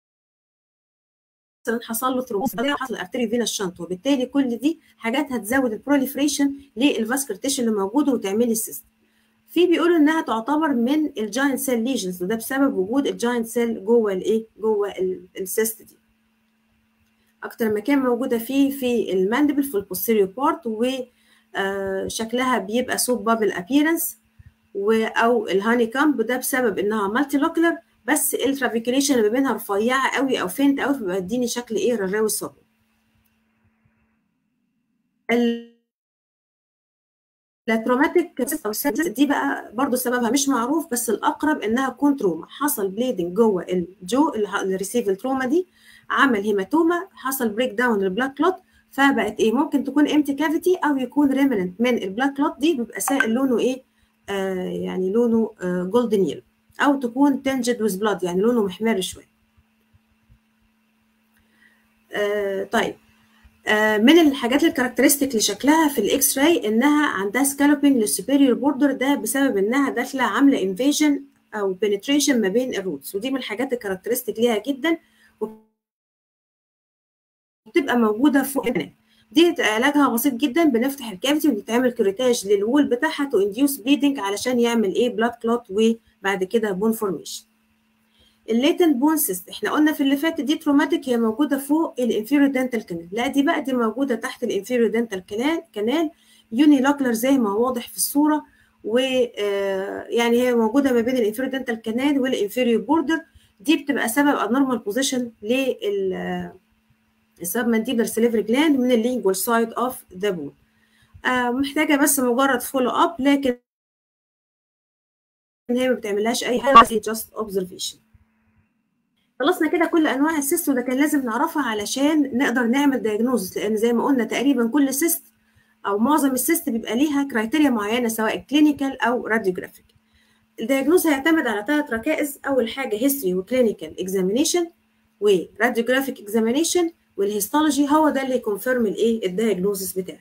حصل له ثرومبوز، حصل ارتري فينا الشنط، وبالتالي كل دي حاجات هتزود البروليفريشن للفاسكولار تيشو اللي موجود وتعمل السيست. في بيقولوا انها تعتبر من الجاينت سيل ليجنز، وده بسبب وجود الجاينت سيل جوه الايه؟ جوه السيست دي. اكتر مكان موجوده فيه في الماندبل في البوستيريور بارت، وشكلها بيبقى سوب بابل ابييرنس او الهاني كامب، ده بسبب انها مالتي لوكلر، بس الترافيكيليشن اللي بينها رفيعه قوي او فينت قوي، فبيديني شكل ايه؟ رراوي صبي. التروماتيك دي بقى برضو سببها مش معروف، بس الاقرب انها تكون تروما، حصل بليدنج جوه الجو اللي ريسيف التروما دي، عمل هيماتوما، حصل بريك داون للبلاك كلوت، فبقت ايه؟ ممكن تكون امتي كافيتي، او يكون ريمننت من البلاك كلوت دي، بيبقى سائل لونه ايه؟ يعني لونه جولدن يلو، او تكون تنجد ويز بلاد، يعني لونه محمر شويه. طيب من الحاجات الكاركترستيك لشكلها في الاكس راي انها عندها سكالوبينج للسوبيريور بوردر، ده بسبب انها داخله عامله انفيجن او بنتريشن ما بين الروتس، ودي من الحاجات الكاركترستيك ليها جدا، وبتبقى موجوده فوق هنا. دي علاجها بسيط جدا، بنفتح الكافيتي وبتعمل كريتاج للوول بتاعها تو انديوس بليدنج علشان يعمل ايه؟ بلاد كلوت، وبعد كده بون فورميشن. الليتنت بون سيست احنا قلنا في اللي فات دي تروماتيك، هي موجوده فوق الانفيريور دنتال كانال، لا دي بقى دي موجوده تحت الانفيريور دنتال كانال، يونيلوكلر زي ما هو واضح في الصوره، ويعني هي موجوده ما بين الانفيريور دنتال كانال والانفيريور بوردر. دي بتبقى سبب ابنورمال بوزيشن للسبمنديبلر سليفري جلاند من اللينجوال سايد اوف ذا بون. محتاجه بس مجرد فولو اب، لكن هي ما بتعملهاش اي حاجه، جاست اوبزرفيشن. خلصنا كده كل انواع السيست، وده كان لازم نعرفها علشان نقدر نعمل دايجنوزس، لان زي ما قلنا تقريبا كل سيست او معظم السيست بيبقى ليها كرايتيريا معينه سواء كلينيكال او راديوجرافيك. الدايجنوز هيعتمد على 3 ركائز. اول حاجه هيستوري وكلينيكال اكزامينيشن وراديوجرافيك اكزامينيشن، والهيستولوجي هو ده اللي يكونفيرم الايه الدايجنوزس بتاعه.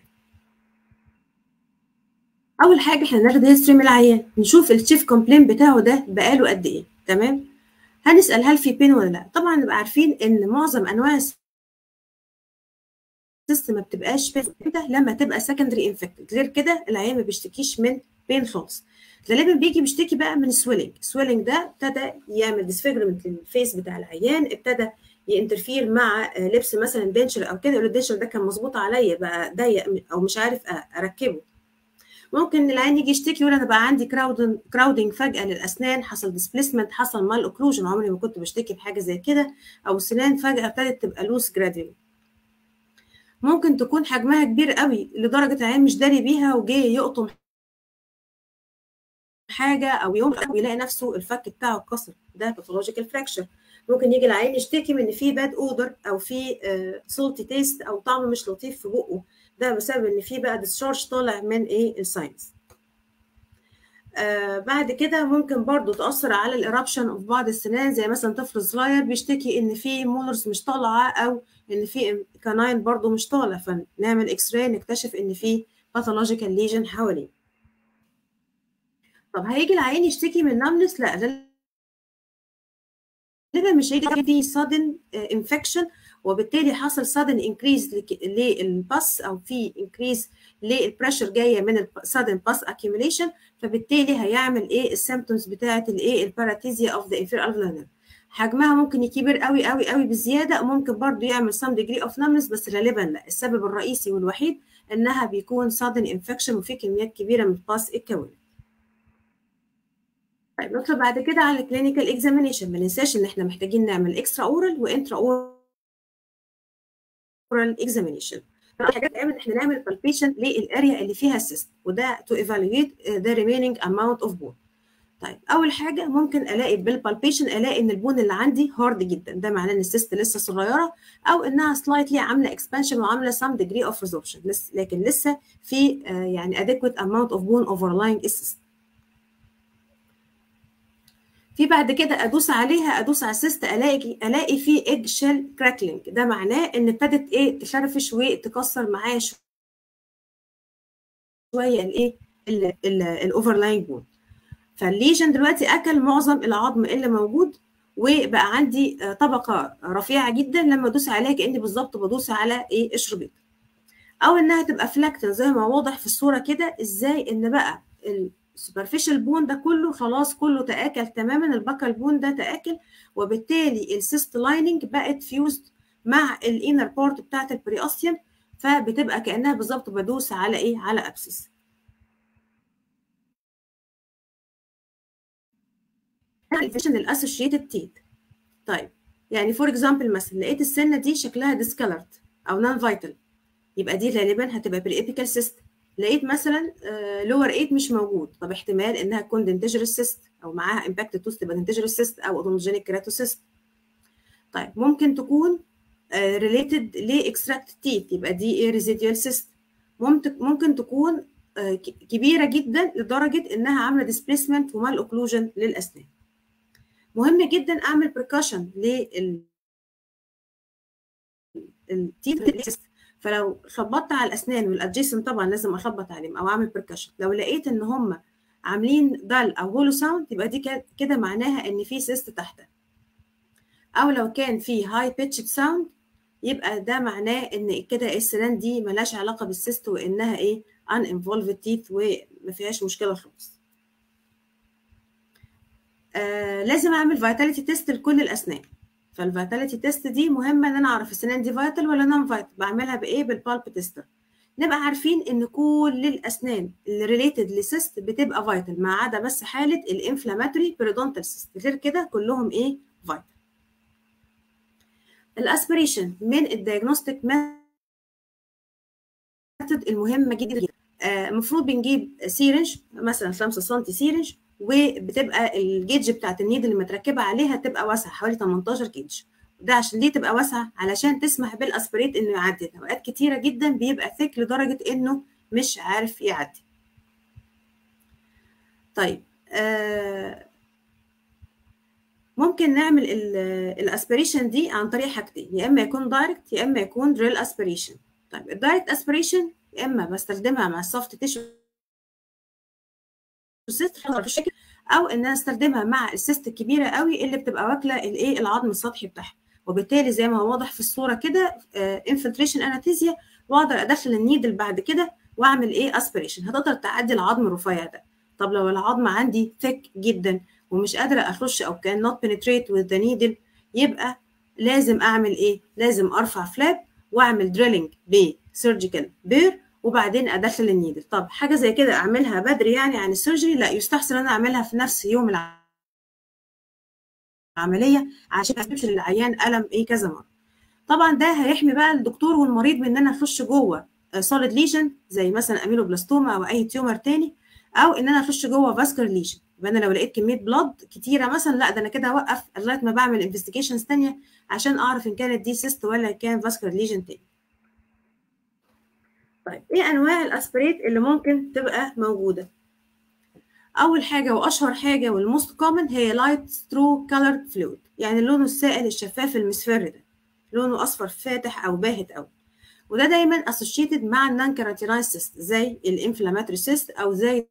اول حاجه احنا ناخد هيستوري من العيان، نشوف الشيف كومبلين بتاعه ده بقاله قد ايه. تمام، هنسال هل في بين ولا لا. طبعا نبقى عارفين ان معظم انواع السيست ما بتبقاش بين لما تبقى سكندري انفكتد، غير كده العيان ما بيشتكيش من بين خالص. غالبا بيجي بيشتكي بقى من السويلنج ده ابتدى يعمل ديسفيجرمنت للفيس بتاع العيان، ابتدى ينترفير مع لبس مثلا دنشر او كده، يقول الدنشر ده كان مظبوط عليا بقى ضيق او مش عارف اركبه. ممكن العيان يجي يشتكي يقول انا بقى عندي كراودنج فجاه للاسنان، حصل ديسبليسمنت، حصل مال اوكلوجن، عمري ما كنت بشتكي بحاجه زي كده، او السنان فجاه ابتدت تبقى لوس جراديوال. ممكن تكون حجمها كبير قوي لدرجه العيان مش داري بيها وجه يقطم حاجه او يوم ويلاقي نفسه الفك بتاعه اتكسر، ده باثولوجيكال فراكشر. ممكن يجي العيان يشتكي من ان في باد اودر او في سولتي تيست او طعم مش لطيف في بقه، ده بسبب ان في بقى ديسشارج طالع من ايه الساينس. بعد كده ممكن برضو تأثر على الإرابشن اوف بعض السنان، زي مثلا طفل صغير بيشتكي ان في مولرز مش طالعه او ان في كاناين برضو مش طالع، فنعمل اكس راي نكتشف ان في باثولوجيكال ليجن حواليه. طب هيجي العيان يشتكي من نمنس؟ لا، غالبا مش هيجي في sudden infection، وبالتالي حصل sudden increase للباس او في increase للبريشر جايه من sudden pus accumulation، فبالتالي هيعمل ايه السيمبتومز بتاعه الايه الباراتيزيا اوف ذا inferior alveolar nerve. حجمها ممكن يكبر قوي قوي قوي بزياده، وممكن برضو يعمل some degree of numbness، بس غالبا لا. السبب الرئيسي والوحيد انها بيكون sudden infection وفي كميات كبيره من الباس اتكونت. طيب ندخل بعد كده على الكلينيكال اكزامينيشن. ما ننساش ان احنا محتاجين نعمل اكسترا اورال وانترا اورال اكزامينيشن. الحاجات تعمل احنا نعمل بالبيشن للاريا اللي فيها السيست، وده تو ايفالويت ذا ريمينينج اماونت اوف بون. طيب اول حاجه ممكن الاقي بالبالبيشن الاقي ان البون اللي عندي هارد جدا، ده معناه ان السيست لسه صغيره، او انها سلايتلي عامله اكسبانشن وعامله سام ديجري اوف ريزوربشن، لكن لسه في يعني اديكويت اماونت اوف بون اوفرلاينج السيست. في بعد كده ادوس عليها، ادوس على السيست الاقي فيه ايج شيل كراكلينج، ده معناه ان ابتدت ايه تشرفش وتكسر معايا شويه الايه الاوفرلاين بون. فالليجن دلوقتي اكل معظم العظم اللي موجود، وبقى عندي طبقه رفيعه جدا لما ادوس عليها كاني بالظبط بدوس على ايه قشر بيض، او انها تبقى فلاكتن زي ما واضح في الصوره كده. ازاي ان بقى السوبرفيشال بون ده كله خلاص كله تآكل تماما، البكال بون ده تآكل، وبالتالي السيست لايننج بقت فيوزد مع الانر بارت بتاعت البريوستيوم، فبتبقى كانها بالظبط بدوس على ايه على ابسس. الانفكشن الاسوشيتد تيث. طيب يعني فور اكزامبل مثلا لقيت السنه دي شكلها ديسكالرد او نون فايتال، يبقى دي غالبا هتبقى بريابيكال سيست. لقيت مثلا لور 8 مش موجود، طب احتمال انها تكون دنتجرال سيست، او معاها امباكت توث تبقى دنتجرال سيست او اودونتوجينيك كيراتوسيست. طيب ممكن تكون ريليتد لاكستراكت تيث، يبقى دي ايه ريزيديوال سيست. ممكن تكون كبيره جدا لدرجه انها عامله ديسبيسمنت ومال اوكلوجن للاسنان. مهم جدا اعمل بريكاشن للتيث، فلو خبطت على الاسنان والادجيسن طبعا لازم اخبط عليهم او اعمل بركشن. لو لقيت ان هم عاملين دال او هولو ساوند يبقى دي كده معناها ان في سيست تحتها، او لو كان في هاي بيتشد ساوند يبقى ده معناه ان كده السنان دي ملهاش علاقه بالسيست وانها ايه ان انفولفد تيث وما فيهاش مشكله خالص. لازم اعمل فيتاليتي تيست لكل الاسنان. فالفيتاليتي تيست دي مهمه ان انا اعرف السنان دي فايتال ولا نون فايتال. بعملها بايه؟ بالبالب تيستر. نبقى عارفين ان كل الاسنان اللي ريليتد لسيست بتبقى فايتال ما عدا بس حاله الانفلاماتوري بيريدونتال سيست، غير كده كلهم ايه فايتال. الاسبريشن من الدياجنوستيك ميثود المهمه جدا. المفروض بنجيب سيرنج مثلا 5 سم سيرنج، وبتبقى الجيج بتاعت النيد اللي متركبه عليها تبقى واسعه حوالي 18 جيج. ده عشان ليه تبقى واسعه؟ علشان تسمح بالاسبريت انه يعدي. اوقات كتيره جدا بيبقى ثيك لدرجه انه مش عارف يعدي. طيب ممكن نعمل الاسبريشن دي عن طريق حاجتين، يا اما يكون دايركت يا اما يكون دريل اسبريشن. طيب الدايركت اسبريشن يا اما بستخدمها مع السوفت تيشو سيست او ان انا استخدمها مع السيست الكبيره قوي اللي بتبقى واكله الايه العظم السطحي بتاعها، وبالتالي زي ما هو واضح في الصوره كده انفلتريشن انستيزيا، واقدر ادخل النيدل بعد كده واعمل ايه اسبريشن، هتقدر تعدي العظم الرفيع ده. طب لو العظم عندي ثيك جدا ومش قادره اخش او كان نوت بنتريت وذ ذا نيدل، يبقى لازم اعمل ايه؟ لازم ارفع فلاب واعمل دريلنج بسيرجيكال بير وبعدين ادخل النيدل. طب حاجه زي كده اعملها بدري يعني عن السيرجري؟ لا، يستحسن انا اعملها في نفس يوم العمليه عشان ما اسببش للعيان الم ايه كذا مره. طبعا ده هيحمي بقى الدكتور والمريض من ان انا اخش جوه سوليد ليجن زي مثلا اميلوبلاستوما او اي تيومر تاني، او ان انا اخش جوه فاسكولار ليجن. يبقى انا لو لقيت كميه بلاد كتيره مثلا، لا ده انا كده هوقف لغايه ما بعمل انفستيجيشنز تانيه عشان اعرف ان كانت دي سيست ولا كان فاسكولار ليجن تاني. طيب ايه انواع الاسبريت اللي ممكن تبقى موجوده؟ اول حاجه واشهر حاجه والموست كومن هي لايت سترو كولرد فلويد، يعني لونه السائل الشفاف المصفر ده، لونه اصفر فاتح او باهت قوي، وده دايما اسوشيتد مع النون كيراتينايز سيست زي الانفلاماتوري سيست او زي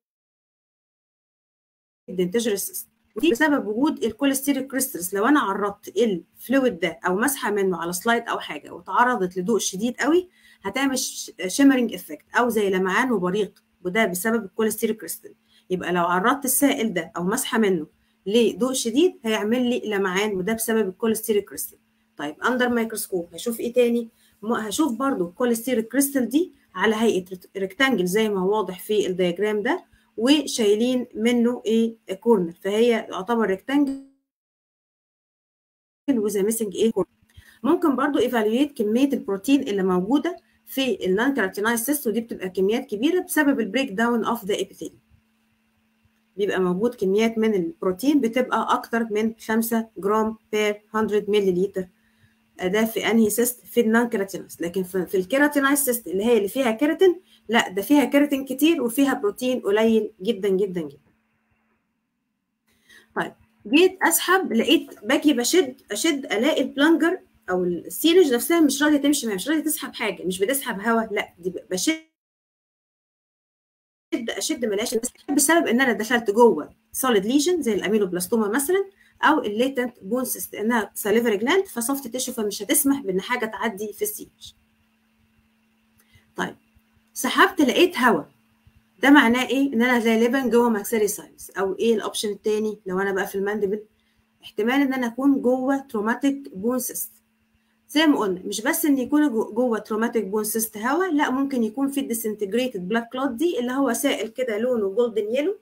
الدنتجري سيست، ودي بسبب وجود الكوليستيريك كريستالز. لو انا عرضت الفلويد ده او مسحه منه على سلايد او حاجه وتعرضت لضوء شديد قوي، هتعمل شيمرنج افكت او زي لمعان وبريق، وده بسبب الكوليستيريك كريستال. يبقى لو عرضت السائل ده او مسحه منه لضوء شديد هيعمل لي لمعان، وده بسبب الكوليستيريك كريستال. طيب اندر مايكروسكوب هشوف ايه تاني؟ هشوف برضو الكوليستيريك كريستال دي على هيئه ريكتانجل زي ما هو واضح في الدياجرام ده، وشايلين منه ايه كورنر، فهي يعتبر ريكتانجل وذا ميسنج ايه كورنر. ممكن برضو ايفالويت كميه البروتين اللي موجوده في النون كيراتينايز سيست، ودي بتبقى كميات كبيره بسبب البريك داون اوف ذا ابيثيليوم. بيبقى موجود كميات من البروتين بتبقى اكتر من 5 جرام بير 100 مللي. ده في انهي سيست؟ في النون كيراتينايز. لكن في الكيراتينايز سيست اللي هي اللي فيها كيراتين، لا ده فيها كيراتين كتير وفيها بروتين قليل جدا جدا جدا. طيب جيت اسحب، لقيت باجي اشد الاقي البلانجر او السيرنج نفسها مش راضيه تمشي معايا، مش راضيه تسحب حاجه، مش بتسحب هواء، لا دي اشد ملاش بسبب ان انا دخلت جوه سوليد ليجن زي الاميلوبلاستوما مثلا، او الليتنت بون سيست انها ساليفري جلاند فسوفت تيشو، فمش هتسمح بان حاجه تعدي في السيرنج. طيب سحبت لقيت هواء، ده معناه ايه؟ ان انا غالبا جوه ماكسيلري ساينس. او ايه الاوبشن الثاني لو انا بقى في الماندبل؟ احتمال ان انا اكون جوه تروماتيك بون سيست. زي ما قلنا مش بس ان يكون جوه تروماتيك بون سيست هواء، لا ممكن يكون في الديسنتجريتد بلاك كلوت دي اللي هو سائل كده لونه جولدن يلو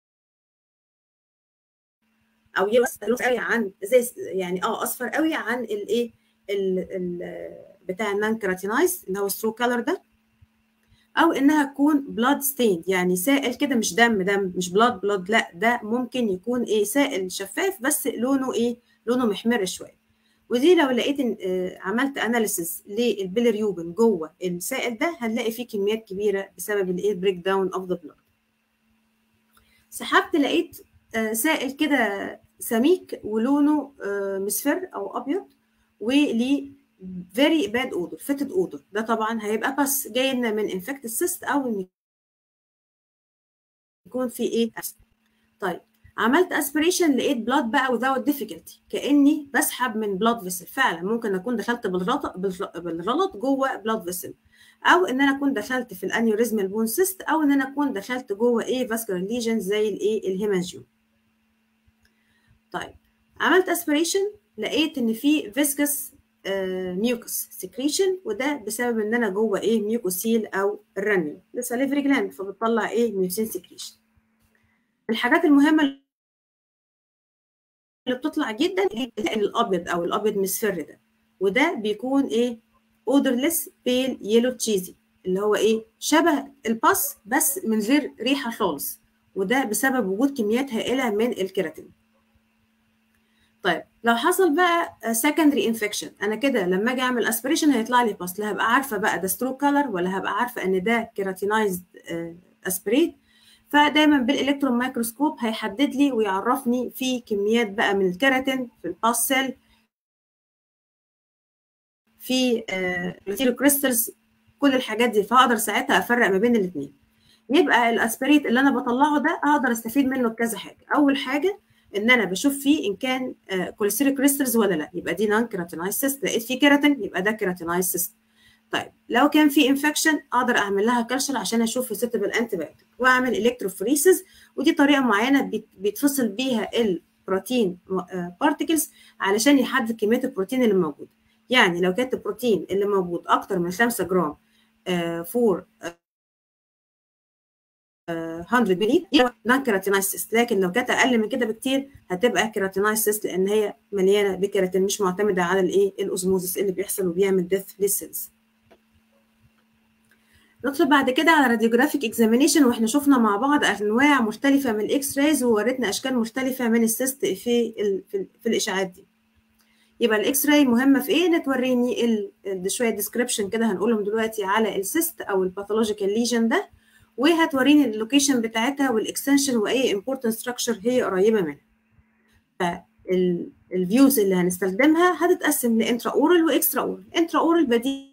او يلو قوي عن زي يعني اصفر قوي عن الايه بتاع النون كيراتينايز اللي هو السترو كلر ده، او انها تكون بلاد ستين يعني سائل كده مش دم مش بلاد، لا ده ممكن يكون ايه سائل شفاف بس لونه ايه لونه محمر شويه. ودي لو لقيت عملت اناليسيس للبيليروبين جوه السائل ده هنلاقي فيه كميات كبيره بسبب الايه بريك داون اوف ذا بلاد. سحبت لقيت سائل كده سميك ولونه مصفر او ابيض وليه very bad odor fetid odor، ده طبعا هيبقى بس جاي لنا من infected cyst او ان يكون في ايه. طيب عملت اسبريشن لقيت بلاد بقى without difficulty، كاني بسحب من بلاد فيسل. فعلا ممكن اكون دخلت بالغلط جوه بلاد فيسل، او ان انا اكون دخلت في الانيوريزمال بون سيست، او ان انا اكون دخلت جوه ايه فاسكولار ليجن زي الايه الهيمانجيوم. طيب عملت اسبريشن لقيت ان في فيسكس ميوكس سكريشن، وده بسبب ان انا جوه ايه ميوكوسيل او الرنين ده ساليفري جلاند، فبتطلع ايه ميوسين سكريشن. الحاجات المهمه اللي بتطلع جدا الابيض او الابيض مصفر ده، وده بيكون ايه odorless pale yellow cheesy، اللي هو ايه شبه الباس بس من غير ريحه خالص، وده بسبب وجود كميات هائله من الكيراتين. طيب لو حصل بقى secondary infection، انا كده لما اجي اعمل اسبريشن هيطلع لي باس، لا هبقى عارفه بقى ده سترو كلر ولا هبقى عارفه ان ده كيراتينايزد اسبريت. فدايما بالالكترون مايكروسكوب هيحدد لي ويعرفني في كميات بقى من الكيراتين في الباس سيل، في التيرو كريستالز، كل الحاجات دي، فهقدر ساعتها افرق ما بين الاثنين. يبقى الاسبريت اللي انا بطلعه ده اقدر استفيد منه بكذا حاجه. اول حاجه ان انا بشوف فيه ان كان كوليسترول كريستالز ولا لا، يبقى دي نون كيراتينايز سيست، لقيت فيه كيراتين يبقى ده كيراتينايز سيست. طيب لو كان في انفكشن اقدر اعمل لها كلشر عشان اشوف ريسيتبل انتي بايوتيك، واعمل الكتروفوريسيس، ودي طريقه معينه بيتفصل بيها البروتين بارتكلز علشان يحدد كميه البروتين اللي موجود. يعني لو كانت البروتين اللي موجود اكتر من 5 جرام فور 100 ملي يبقى نون كيراتينايز سيست، لكن لو كانت اقل من كده بكتير هتبقى كيراتينايز سيست، لان هي مليانه بكيراتين، مش معتمده على الايه الاوزموزس اللي بيحصل وبيعمل ديث للسيلز. ندخل بعد كده على راديوجرافيك اكزامينيشن، واحنا شفنا مع بعض انواع مختلفه من الاكس رايز، ووريتنا اشكال مختلفه من السيست في الاشعاعات دي. يبقى الاكس راي مهمه في ايه؟ توريني شويه ديسكريبشن كده هنقولهم دلوقتي على السيست او الباثولوجيكال ليجن ده، وهتوريني اللوكيشن بتاعتها والاكستنشن واي امبورتنت ستراكشر هي قريبه منها. فالفيوز اللي هنستخدمها هتتقسم لانترا اورال واكسترا اورال. انترا اورال بديهي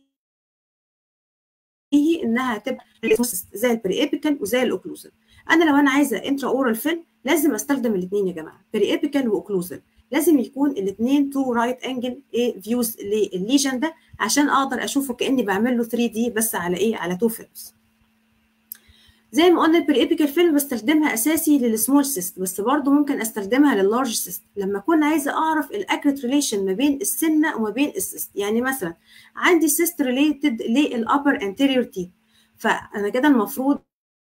انها هتبقى زي البري ايبيكال وزي الاوكلوزال. انا لو انا عايزه انترا اورال فيلم لازم استخدم الاثنين يا جماعه، بري ايبيكال واوكلوزال، لازم يكون الاثنين تو رايت انجل ايه فيوز للليجن ده عشان اقدر اشوفه كاني بعمل له 3 دي بس على ايه على تو فيلمز. زي ما قلنا البري ايبيكال فيلم بستخدمها اساسي للسمول سيست، بس برضه ممكن استخدمها لللارج سيست لما اكون عايزه اعرف الاكريت ريليشن ما بين السنه وما بين السيست. يعني مثلا عندي سيست ريليتد للابر انتيريور تيث، فانا كده المفروض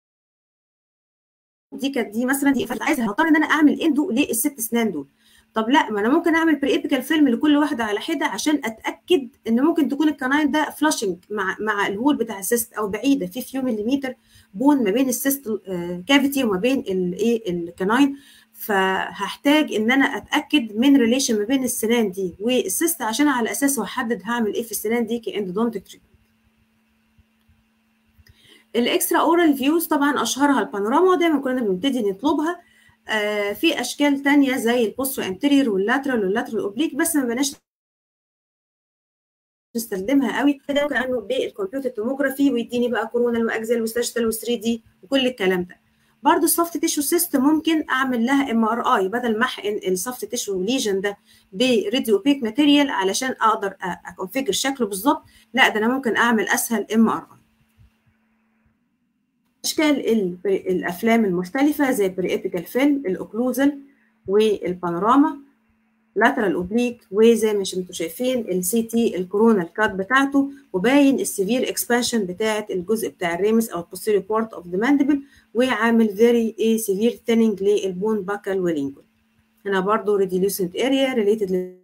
دي مثلا دي عايزه هضطر ان انا اعمل اندو للست اسنان دول. طب لا، ما انا ممكن اعمل بري ايبيكال فيلم لكل واحده على حده عشان اتاكد ان ممكن تكون الكناين ده فلاشنج مع الهول بتاع السيست، او بعيده في فيو مليمتر بون ما بين السيست كافيتي وما بين الايه الكناين، فهحتاج ان انا اتاكد من ريليشن ما بين السنان دي والسيست عشان على اساسه احدد هعمل ايه في السنان دي كاندودونتيك تريتمنت. الاكسترا اورال فيوز طبعا اشهرها البانوراما، ودايما كنا بنبتدي نطلبها. في اشكال تانية زي البوسترو انتيريور واللاترال اوبليك، بس ما بقناش نستخدمها قوي. ده ممكن عنه بالكمبيوتر توموجرافي ويديني بقى كورونال واكزل وساجيتال و3 دي وكل الكلام ده. برضه السوفت تيشو سيست ممكن اعمل لها MRI بدل ما احقن السوفت تيشو ليجن ده براديو اوبيك ماتيريال علشان اقدر اكونفيجر شكله بالظبط، لا ده انا ممكن اعمل اسهل MRI. اشكال الافلام المختلفه زي البري ايبيكال فيلم، الاوكلوزال والبانوراما، لاترال اوبليك، وزي ما انتم شايفين السي تي الكورونال كات بتاعته، وباين السيفير اكسبانشن بتاعه الجزء بتاع الريمس او البوستيريور بارت اوف ذا مانديبل، وعامل فيري سيفير ثيننج للبون باكال واللينجول. هنا برضو ريديلوسنت اريا ريليتد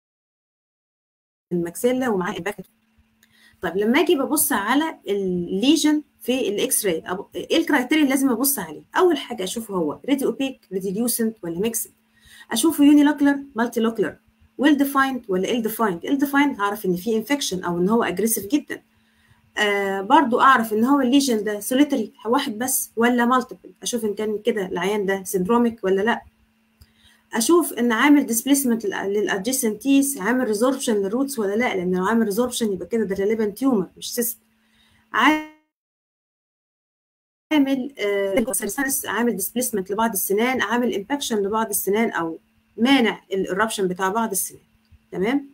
للماكسيلا ومعاه امباكت. طيب لما اجي ببص على الليجن في الاكس راي، ايه الكرايتيريا اللي لازم ابص عليه؟ اول حاجه اشوفه هو ريدي اوبيك، ريديلوسنت ولا ميكسد، اشوفه يونيلوكلر مالتي لوكلر، ويل ديفايند ولا ال ديفايند. ال ديفايند هعرف ان في انفكشن او ان هو اجريسيف جدا. برضو اعرف ان هو الليجن ده سوليتري واحد بس ولا مالتيبل، اشوف ان كان كده العيان ده سندروميك ولا لا. اشوف ان عامل ديسبيسمنت للادجيسنت تيث، عامل ريزوربشن للروتس ولا لا، لان لو عامل ريزوربشن يبقى كده ده غالبا تيومر مش سيست. عامل عامل ديسبيسمنت لبعض السنان، عامل امباكشن لبعض السنان او مانع الرابشن بتاع بعض السنان. تمام.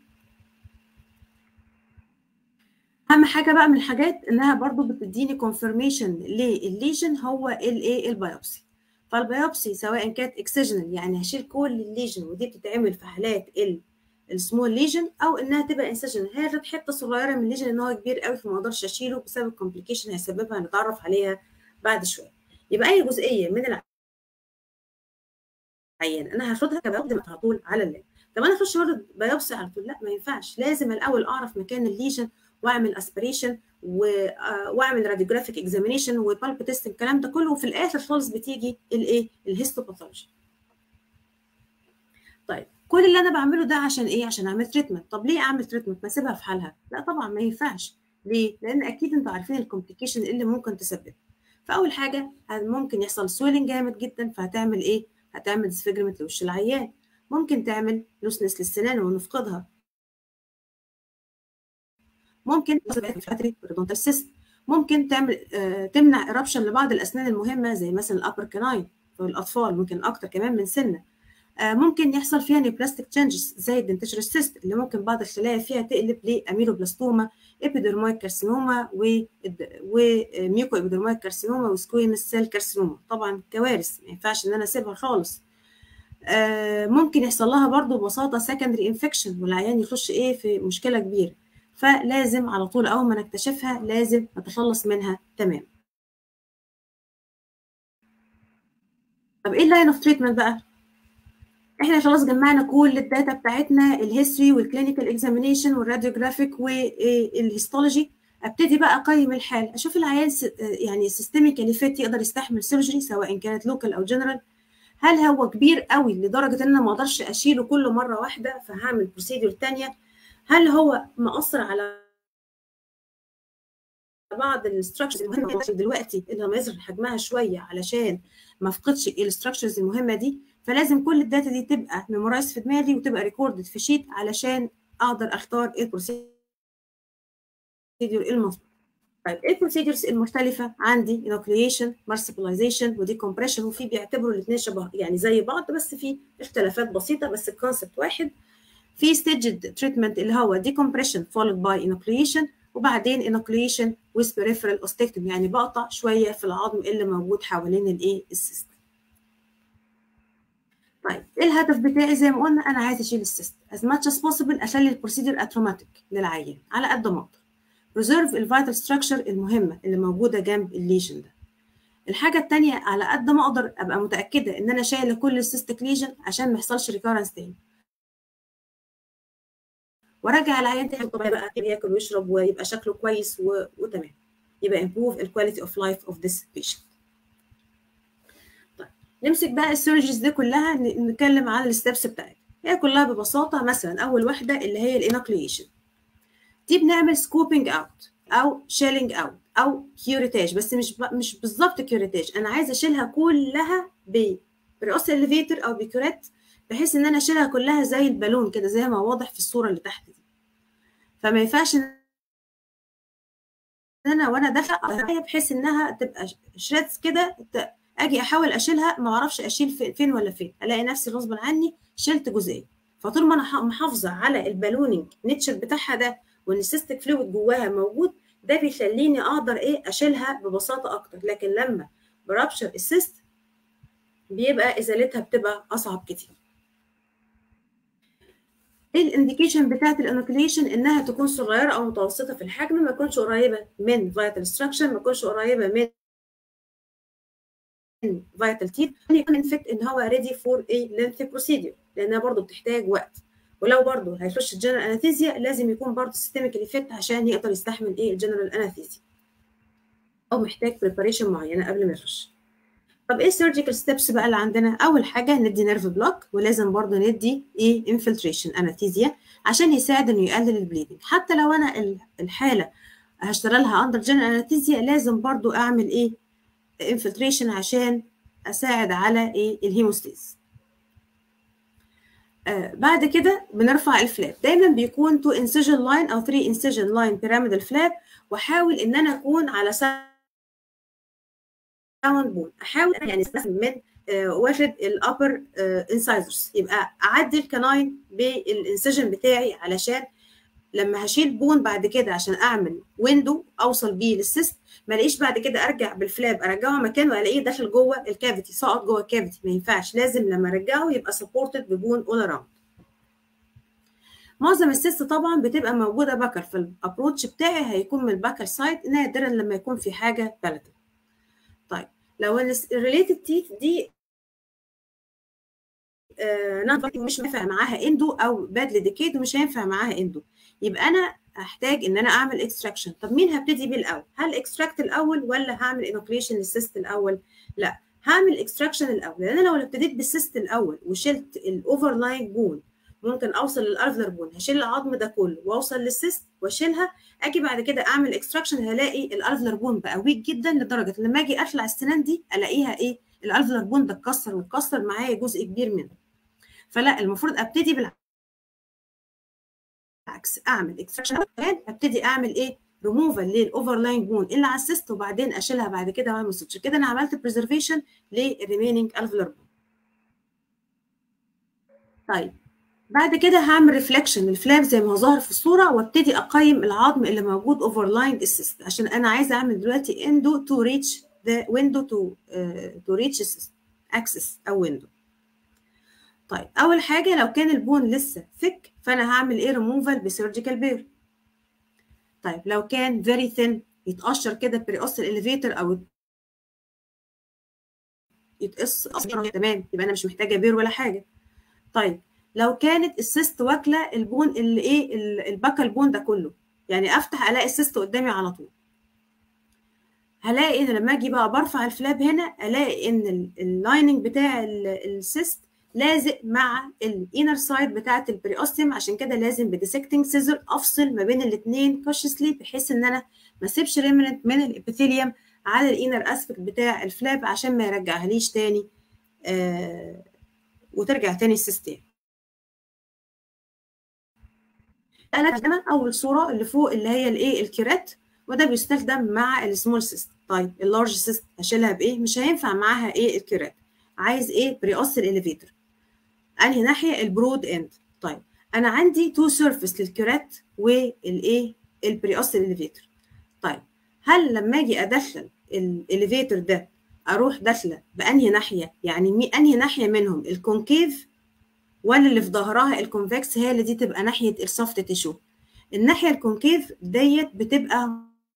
اهم حاجه بقى من الحاجات انها برضو بتديني كونفirmation للليجن هو الايه البيوبسي. فالبيوبسي سواء كانت اكسجنال يعني هشيل كل الليجن، ودي بتتعمل في حالات السمول ليجن، او انها تبقى انسجن هارت حته صغيره من الليجن ان هو كبير قوي فما اقدرش اشيله بسبب الكومبليكيشن هيسببها هنتعرف عليها بعد شويه. يبقى اي جزئيه من العيان انا هاخدها كبقدم على طول على اللاب. طب انا اخش برضه بايوبسي على طول؟ لا ما ينفعش، لازم الاول اعرف مكان الليجن واعمل اسبريشن واعمل راديوجرافيك اكزامينيشن وبالب تيست الكلام ده كله، وفي الاخر خالص بتيجي الايه؟ الهيستوباثولوجي. طيب كل اللي انا بعمله ده عشان ايه؟ عشان اعمل تريتمنت. طب ليه اعمل تريتمنت؟ ما اسيبها في حالها؟ لا طبعا ما ينفعش. ليه؟ لان اكيد انتوا عارفين الكومبليكيشن اللي ممكن تسببها. فاول حاجه ممكن يحصل سويلنج جامد جدا، فهتعمل ايه؟ هتعمل ديسفيجرمنت لوش العيان، ممكن تعمل لوسنس للسنان ونفقدها، ممكن ممكن تعمل تمنع ايربشن لبعض الاسنان المهمه زي مثلا الابر كناين في الاطفال، ممكن اكتر كمان من سنه. ممكن يحصل فيها نيوبلاستيك تشينجز زي الدنتشر سيست اللي ممكن بعض الخلايا فيها تقلب لاميلوبلاستوما، ابيدرمويد كارسينوما وميوكو ابيدرمويد كارسينوما وسكويمس سيل كارسينوما. طبعا كوارث ما ينفعش ان انا اسيبها خالص. ممكن يحصل لها برضو ببساطه سكندري انفكشن والعيان يخش ايه في مشكله كبيره، فلازم على طول اول ما نكتشفها لازم نتخلص منها تمام. طب ايه اللاين اوف تريتمنت بقى؟ احنا خلاص جمعنا كل الداتا بتاعتنا، الهيستوري والكلينيكال اكزامينيشن والراديوجرافيك والهيستولوجي. ابتدي بقى اقيم الحال، اشوف العيان يعني سيستميكالي فيت يقدر يستحمل سيرجري سواء كانت لوكال او جنرال، هل هو كبير قوي لدرجه ان انا ما اقدرش اشيله كله مره واحده فهعمل بروسيدور ثانيه، هل هو مأثر على بعض الاستراكشرز المهمه دلوقتي اللي لما يظهر حجمها شويه علشان ما افقدش الاستراكشرز المهمه دي. فلازم كل الداتا دي تبقى ميمورايز في دماغي وتبقى ريكوردد في شيت علشان اقدر اختار ايه البروسيدور المظبوط. طيب ايه البروسيدورز المختلفه عندي؟ انوكليشن، مارسبلايزيشن وديكمبريشن، وفي بيعتبروا الاثنين شبه يعني زي بعض بس في اختلافات بسيطه، بس الكونسبت واحد. في ستيجد تريتمنت اللي هو ديكمبريشن فولد باي انوكليشن، وبعدين انوكليشن ويز بريفرال اوستكتومي، يعني بقطع شويه في العظم اللي موجود حوالين الايه؟ السيست. طيب ايه الهدف بتاعي؟ زي ما قلنا انا عايز اشيل السيست as much as possible، اخلي البروسيدور اتروماتيك للعيان على قد ما اقدر، preserve الفيتال ستراكشر المهمه اللي موجوده جنب الليجن ده. الحاجه الثانيه على قد ما اقدر ابقى متاكده ان انا شايله كل السيستيك ليجن عشان ما يحصلش ريكارنس تاني، وراجع العيان تاني طبيعي بقى ياكل ويشرب ويبقى شكله كويس وتمام، يبقى improve الكواليتي اوف لايف اوف ذس بيشنت. طيب نمسك بقى السيرجريز دي كلها نتكلم عن الستبس بتاعتها. هي كلها ببساطه مثلا اول واحده اللي هي الانوكليشن، دي بنعمل سكوبينج اوت او شيلينج اوت او كيوريتاج، بس مش بالظبط كيوريتاج، انا عايزه اشيلها كلها برئاسه اليفيتر او بكوريت، بحيث ان انا اشيلها كلها زي البالون كده زي ما واضح في الصوره اللي تحت دي. فما ينفعش ان انا وانا داخله بحيث انها تبقى شريدز كده اجي احاول اشيلها ما اعرفش اشيل فين ولا فين، الاقي نفسي غصب عني شلت جزئيه. فطول ما انا محافظه على البالونينج نيتشر بتاعها ده وان السيستيك فلويد جواها موجود، ده بيخليني اقدر ايه؟ اشيلها ببساطه اكتر. لكن لما برابشر السيست بيبقى ازالتها بتبقى اصعب كتير. ايه الانديكيشن بتاعت الانوكليشن؟ انها تكون صغيره او متوسطه في الحجم، ما تكونش قريبه من فيتال ستراكشر، ما تكونش قريبه من فيتال تيث، يكون انفكت ان هو ريدي فور اي لينث بروسيدور، لانها برضو بتحتاج وقت. ولو برضو هيخش الجنرال انستيزيا لازم يكون برضو سيستميكالي فيت عشان يقدر يستحمل ايه؟ الجنرال انستيزيا، او محتاج بريباريشن معينه قبل ما يخش. طب ايه السيرجيكال ستيبس بقى اللي عندنا؟ اول حاجه ندي نيرف بلوك، ولازم برضو ندي ايه؟ انفلتريشن انستيزيا عشان يساعد انه يقلل البليدنج. حتى لو انا الحاله هشتغلها اندر جنرال انستيزيا لازم برضو اعمل ايه؟ انفلتريشن عشان اساعد على ايه؟ الهيموستيز. بعد كده بنرفع الفلاب، دايما بيكون 2 انسيجن لاين او 3 انسيجن لاين بيراميدال فلاب، واحاول ان انا اكون على ساوند بون، احاول يعني من واخد الابر انسايزرز، يبقى اعدي الكناين بالانسيجن بتاعي علشان لما هشيل بون بعد كده عشان اعمل ويندو اوصل بيه للسيست، ما الاقيش بعد كده ارجع بالفلاب ارجعه مكانه والاقيه داخل جوه الكافيتي، ساقط جوه الكافيتي، ما ينفعش، لازم لما ارجعه يبقى سبورتد ببون اول اراوند. معظم السيست طبعا بتبقى موجوده باكل، في الابروتش بتاعي هيكون من الباكل سايد، نادرا لما يكون في حاجه بالاتال. طيب لو الريليتد تيث دي مش هينفع معاها اندو، او بادلي ديكيد ومش هينفع معاها اندو، يبقى انا هحتاج ان انا اعمل اكستراكشن. طب مين هبتدي بيه الاول؟ هل اكستراكت الاول ولا هعمل انوكليشن للسيست الاول؟ لا، هعمل اكستراكشن الاول، لان انا لو ابتديت بالسيست الاول وشلت الاوفرلاين بون ممكن اوصل للالفلر بون، هشيل العظم ده كله واوصل للسيست واشيلها، اجي بعد كده اعمل اكستراكشن هلاقي الالفلر بون بقى ويك جدا لدرجه لما اجي اخلع السنان دي الاقيها ايه؟ الالفلر بون ده اتكسر، واتكسر معايا جزء كبير منه. فلا، المفروض ابتدي بالعكس، اعمل اكستراكشن، ابتدي اعمل ايه؟ ريموفال للاوفرلاين بون اللي على السيست، وبعدين اشيلها بعد كده واعمل ستشر. كده انا عملت بريزرفيشن للريمينينج الفلر بون. طيب بعد كده هعمل ريفلكشن للفلاب زي ما هو ظاهر في الصوره، وابتدي اقيم العظم اللي موجود اوفرلاين السيست، عشان انا عايزه اعمل دلوقتي اندو تو ريتش ذا ويندو تو ريتش السيست اكسس او ويندو. طيب اول حاجه لو كان البون لسه ثيك فانا هعمل ايه؟ ريموفال بسيرجيكال بير. طيب لو كان فيري ثين يتقشر كده بريقص الاليفيتر او يتقص تمام، يبقى انا مش محتاجه بير ولا حاجه. طيب لو كانت السيست واكله البون اللي ايه البكا البون ده كله، يعني افتح الاقي السيست قدامي على طول، هلاقي ان لما اجي بقى برفع الفلاب هنا الاقي ان اللايننج بتاع السيست لازق مع الانر سايد بتاعه البريوستيوم، عشان كده لازم بديسكتنج سيزر افصل ما بين الاثنين كوشسلي، بحيث ان انا ما اسيبش ريمننت من الابيثيليوم على الانر اسبكت بتاع الفلاب عشان ما يرجعهاليش تاني وترجع تاني السيستم. انا اول صوره اللي فوق اللي هي الايه الكيرات، وده بيستخدم مع السمول سيست. طيب اللارج سيست هشيلها بايه؟ مش هينفع معاها ايه الكيرات، عايز ايه؟ بريقص الاليفيتر. انهي ناحيه؟ البرود اند. طيب انا عندي تو سيرفيس للكيرات والايه البريقص الاليفيتر. طيب هل لما اجي ادخل الاليفيتر ده اروح داخله بانهي ناحيه؟ يعني انهي ناحيه منهم؟ الكونكيف ولا اللي في ظهرها الكونفكس هي اللي دي تبقى ناحيه السوفت تيشو؟ الناحيه الكونكيف ديت بتبقى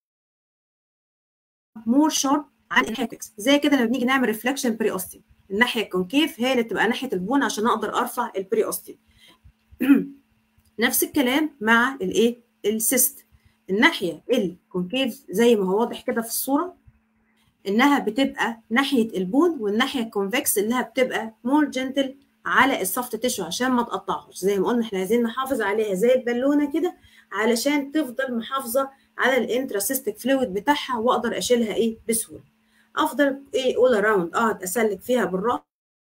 مور شارب عن الناحيه الكونكس، زي كده لما بنيجي نعمل ريفلكشن بري اوستيوم الناحيه الكونكيف هي اللي تبقى ناحيه البون عشان اقدر ارفع البري اوستيوم. نفس الكلام مع الايه السيست، الناحيه الكونكيف زي ما هو واضح كده في الصوره انها بتبقى ناحيه البون، والناحيه الكونفكس انها بتبقى مور جنتل على السوفت تيشو عشان ما تقطعش. زي ما قلنا احنا عايزين نحافظ عليها زي البالونه كده علشان تفضل محافظه على الانتراسيستيك فلويد بتاعها، واقدر اشيلها ايه بسهوله. افضل ايه اول اراوند اقعد اسلك فيها بالراحه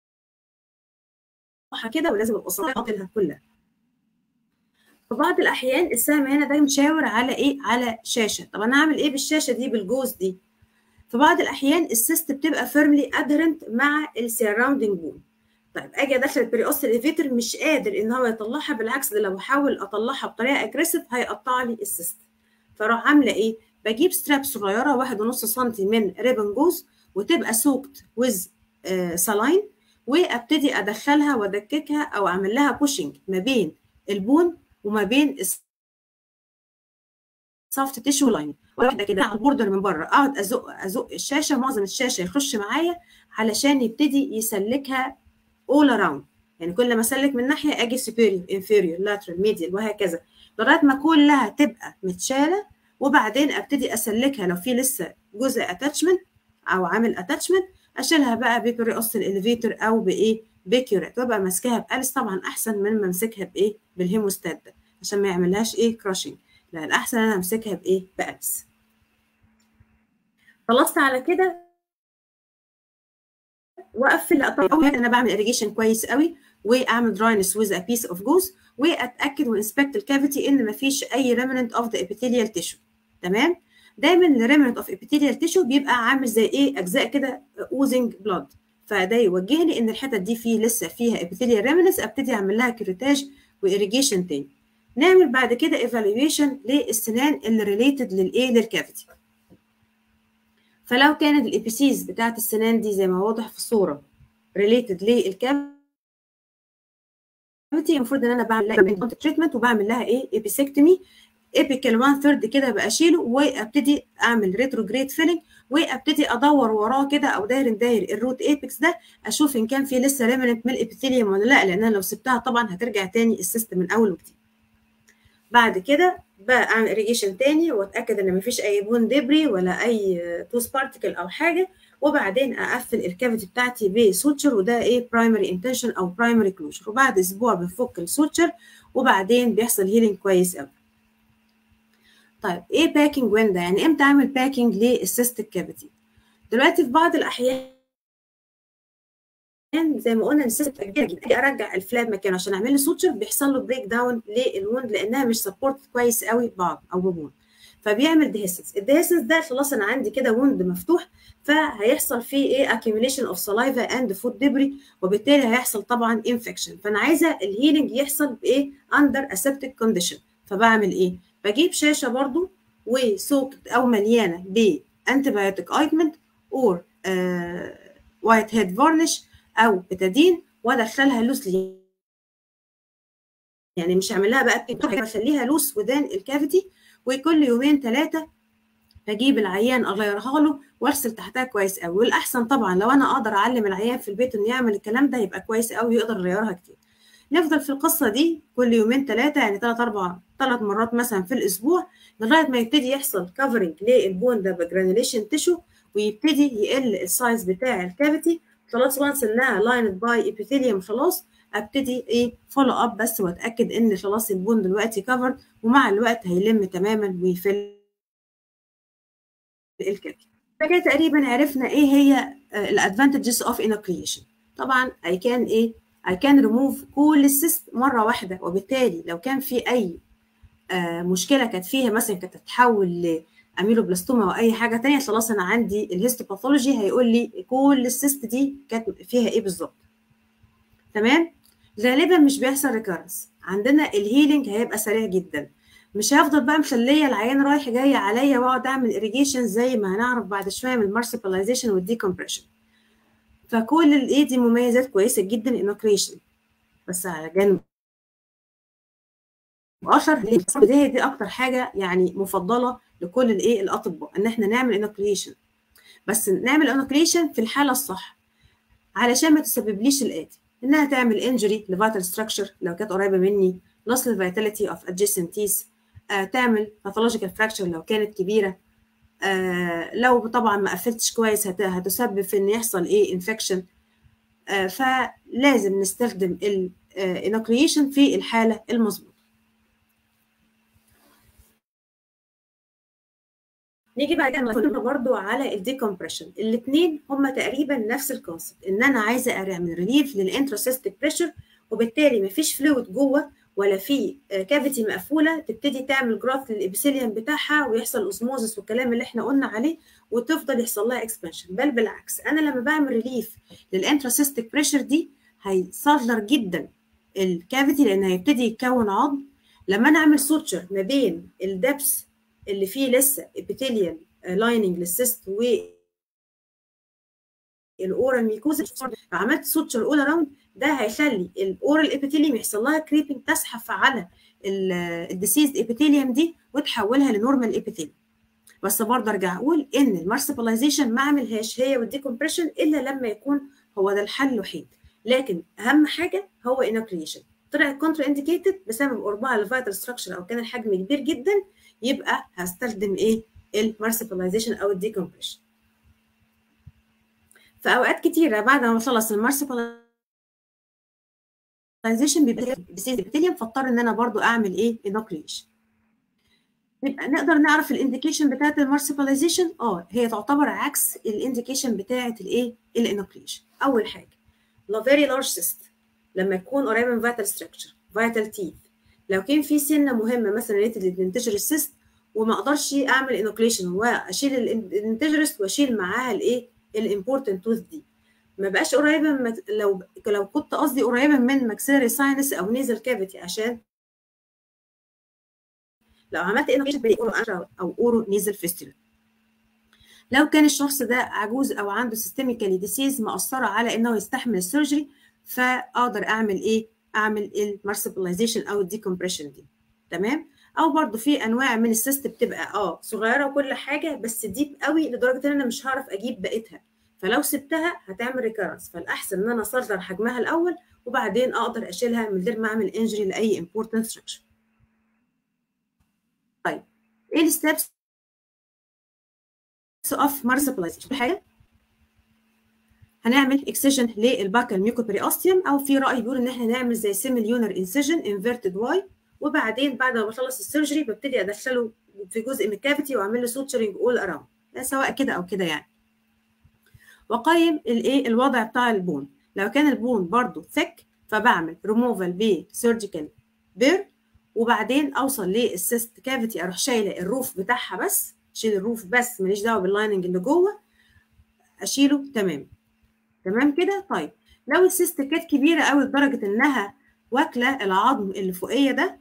كده، ولازم ابقى صاحبها كلها. في بعض الاحيان السهم هنا ده مشاور على ايه؟ على شاشه. طب انا اعمل ايه بالشاشه دي بالجوز دي؟ في بعض الاحيان السيست بتبقى فيرملي ادهرنت مع السراوندنج بون. طيب اجي ادخل البريوس الاليفيتر مش قادر ان هو يطلعها، بالعكس ده لو بحاول اطلعها بطريقه اجريسيف هيقطع لي السيست. فراح عامله ايه؟ بجيب ستراب صغيره 1.5 سم من ريبن جوز، وتبقى سوكت ويز سلاين، وابتدي ادخلها وادككها او اعمل لها بوشنج ما بين البون وما بين سوفت تيشو لاين، واحده كده على البوردر من بره، اقعد ازق الشاشه، معظم الشاشه يخش معايا علشان يبتدي يسلكها اول اراوند. يعني كل ما اسلك من ناحيه اجي سوبيريور انفيريور لاترال ميديال وهكذا لغايه ما كلها تبقى متشاله، وبعدين ابتدي اسلكها لو في لسه جزء اتاتشمنت او عامل اتاتشمنت اشيلها بقى ببريقص الاليفيتر او بايه بكيورات، وابقى ماسكاها بقلس. طبعا احسن من ما امسكها بايه بالهيموستات ده عشان ما يعملهاش ايه كراشنج، لا الاحسن انا امسكها بايه بقلس. خلصت على كده واقفل. اول حاجه انا بعمل اريجيشن كويس قوي، واعمل دراينس ويز ا بيس اوف جوز، واتاكد وانسبكت الكافيتي ان مفيش اي ريمننت اوف ذا ابيثيليال تيشو. تمام، دايما الريمننت اوف ابيثيليال تيشو بيبقى عامل زي ايه اجزاء كده اوزنج بلاد، فده يوجهني ان الحتت دي فيه لسه فيها ابيثيليال ريمننس، ابتدي اعمل لها كريتاج واريجيشن تاني. نعمل بعد كده ايفالويشن للسنان اللي ريليتد للايه للكافيتي. فلو كانت الابيسيز بتاعت السنان دي زي ما واضح في الصوره ريليتد للكافيتي المفروض ان انا بعمل لها تريتمنت وبعمل لها ايه ايبيسكتومي. ايبيكال 1/3 كده بشيله وابتدي اعمل ريتروجريد فيلنج وابتدي ادور وراه كده او داير الروت ايبكس ده اشوف ان كان في لسه ريمننت من الابيثيليوم ولا لا، لان انا لو سبتها طبعا هترجع تاني السيستم من اول وجديد. بعد كده بعمل اريجيشن تاني واتاكد ان مفيش اي بون ديبري ولا اي توث بارتيكل او حاجه، وبعدين اقفل الكافيتي بتاعتي بسوتشر، وده ايه برايمري انتنشن او برايمري كلوجر، وبعد اسبوع بنفك السوتشر وبعدين بيحصل هيلينج كويس قوي. طيب ايه باكينج ويندا؟ يعني امتى اعمل باكينج للسيستيك كافيتي؟ دلوقتي في بعض الاحيان زي ما قلنا السيستم اجي ارجع الفلاب مكانه عشان اعمل له سوتشر، بيحصل له بريك داون للوند لانها مش سبورت كويس قوي ببعض او ببون، فبيعمل ديهيسنس. الديهيسنس ده خلاص انا عندي كده وند مفتوح، فهيحصل فيه ايه accumulation of saliva and food debris، وبالتالي هيحصل طبعا انفكشن. فانا عايزه الهيلينج يحصل بايه under aseptic condition. فبعمل ايه؟ بجيب شاشه برضو وسوكت او مليانه بانتيبيوتيك اوينتمنت اور وايت هيد فارنش او بتادين، وادخلها لوسلي، يعني مش هعمل لها بقى بخليها لوس ودان الكافيتي، وكل يومين 3 بجيب العيان اغيرها له واغسل تحتها كويس قوي. والاحسن طبعا لو انا اقدر اعلم العيان في البيت انه يعمل الكلام ده يبقى كويس قوي ويقدر يغيرها كتير. نفضل في القصه دي كل يومين 3، يعني 3 مرات مثلا في الاسبوع، لغايه ما يبتدي يحصل كفرنج للبون ده بجرانيوليشن تيشو، ويبتدي يقل السايز بتاع الكافيتي. خلاص وانس انها لايند باي ابيثيليوم خلاص ابتدي ايه فولو اب بس واتاكد ان خلاص البون دلوقتي كفر، ومع الوقت هيلم تماما ويفل الكافيتي. فكده تقريبا عرفنا ايه هي الادفانتجز اوف انوكليشن. طبعا I can remove كل السيست مره واحده، وبالتالي لو كان في اي مشكله كانت فيها مثلا كانت تتحول لاميلوبلاستوما او اي حاجه ثانيه، خلاص انا عندي الهيستوباثولوجي هيقول لي كل السيست دي كانت فيها ايه بالظبط. تمام. غالبا مش بيحصل ريكارنس، عندنا الهيلينج هيبقى سريع جدا، مش هفضل بقى مخليه العيان رايح جاي عليا واقعد اعمل اريجيشن زي ما هنعرف بعد شويه من المارسبلايزيشن والديكمبريشن. فكل الايه دي مميزات كويسه جدا انوكليشن، بس على جانب اخر دي اكتر حاجه يعني مفضله لكل الايه الاطباء ان احنا نعمل انوكليشن، بس نعمل انوكليشن في الحاله الصح علشان ما تسببليش الاتي: انها تعمل انجري لفيتال ستراكشر لو كانت قريبه مني، loss الفيتاليتي اوف adjacent teeth، تعمل باثولوجيكال فراكشر لو كانت كبيره، لو طبعا ما قفلتش كويس هتسبب في ان يحصل ايه انفكشن. فلازم نستخدم الانوكليشن في الحاله المظبوطه. نيجي بقى برضو على الديكمبريشن. الاثنين هما تقريبا نفس الكونسبت، ان انا عايزه اعمل ريليف للانتراسيستيك بريشر، وبالتالي مفيش فلويد جوه ولا في كافيتي مقفوله تبتدي تعمل جراث للابيثيليوم بتاعها ويحصل اوزموزس والكلام اللي احنا قلنا عليه وتفضل يحصل لها اكسبانشن. بل بالعكس، انا لما بعمل ريليف للانتراسيستيك بريشر دي هيصغر جدا الكافيتي لان هيبتدي يتكون عظم. لما انا اعمل سوتشر ما بين الدبس اللي فيه لسه ابيثيليال لايننج للسيست والاورال ميكوزا، عملت سوتشر اول اراوند، ده هيخلي الاورال ابيثيليوم يحصل لها كريبنج تزحف على الديسيزد ابيثيليوم دي وتحولها لنورمال ابيثيليوم. بس برضه ارجع اقول ان المارسبلايزيشن ما اعملهاش هي والديكمبريشن الا لما يكون هو ده الحل الوحيد، لكن اهم حاجه هو انوكليشن. طلع كونترا انديكيتد بسبب قربها للفيتال ستراكشر او كان الحجم كبير جدا، يبقى هستخدم ايه المارسبلايزيشن او الديكمبريشن. في اوقات كتيره بعد ما اخلص المارسبلايزيشن بيبقى ديسيز ابيثيليوم، فاضطر ان انا برضو اعمل ايه انوكليشن. يبقى نقدر نعرف الانديكيشن بتاعت المارسبلايزيشن. هي تعتبر عكس الانديكيشن بتاعت الايه الانوكليشن. اول حاجه لو فيري لارج سيست، لما يكون قريب من فيتال ستراكشر فيتال تيث، لو كان في سنه مهمه مثلا ريتد للانتجرس سيست وما اقدرش اعمل انوكليشن واشيل الانتجرس واشيل معاها الايه الامبورتنت توث دي، ما بقاش قريبه لو كنت قصدي قريبه من ماكسيلاري ساينس او نيزل كافيتي، عشان لو عملت انوكليشن او اورو نيزل فيستولا. لو كان الشخص ده عجوز او عنده سيستميكالي ديسيز مأثره على انه يستحمل السيرجري، فاقدر اعمل ايه اعمل المارسبلايزيشن او الديكمبريشن دي. تمام. او برضو في انواع من السيست بتبقى صغيره وكل حاجه بس ديب قوي لدرجه ان انا مش هعرف اجيب بقيتها، فلو سبتها هتعمل ريكارنس، فالاحسن ان انا اصغر حجمها الاول وبعدين اقدر اشيلها من غير ما اعمل انجري لاي امبورتنت ستراكشر. طيب ايه الستبس اوف مارسبلايزيشن؟ حاجه هنعمل اكسجن للباكال ميوكوبريوستيوم، او في راي بيقول ان احنا نعمل زي سيميليونر انسجن انفيرتد واي، وبعدين بعد ما بخلص السيرجري ببتدي ادخله في جزء من الكافيتي واعمل له سوتشرنج اول اراوند، سواء كده او كده يعني. واقيم الوضع بتاع البون، لو كان البون برضو ثيك فبعمل ريموفال بسيرجيكال بير، وبعدين اوصل للسيست كافيتي اروح شايله الروف بتاعها بس، اشيل الروف بس ماليش دعوه باللايننج اللي جوه، اشيله. تمام كده. طيب لو السيست كانت كبيره قوي لدرجه انها واكله العظم اللي فوقيه ده،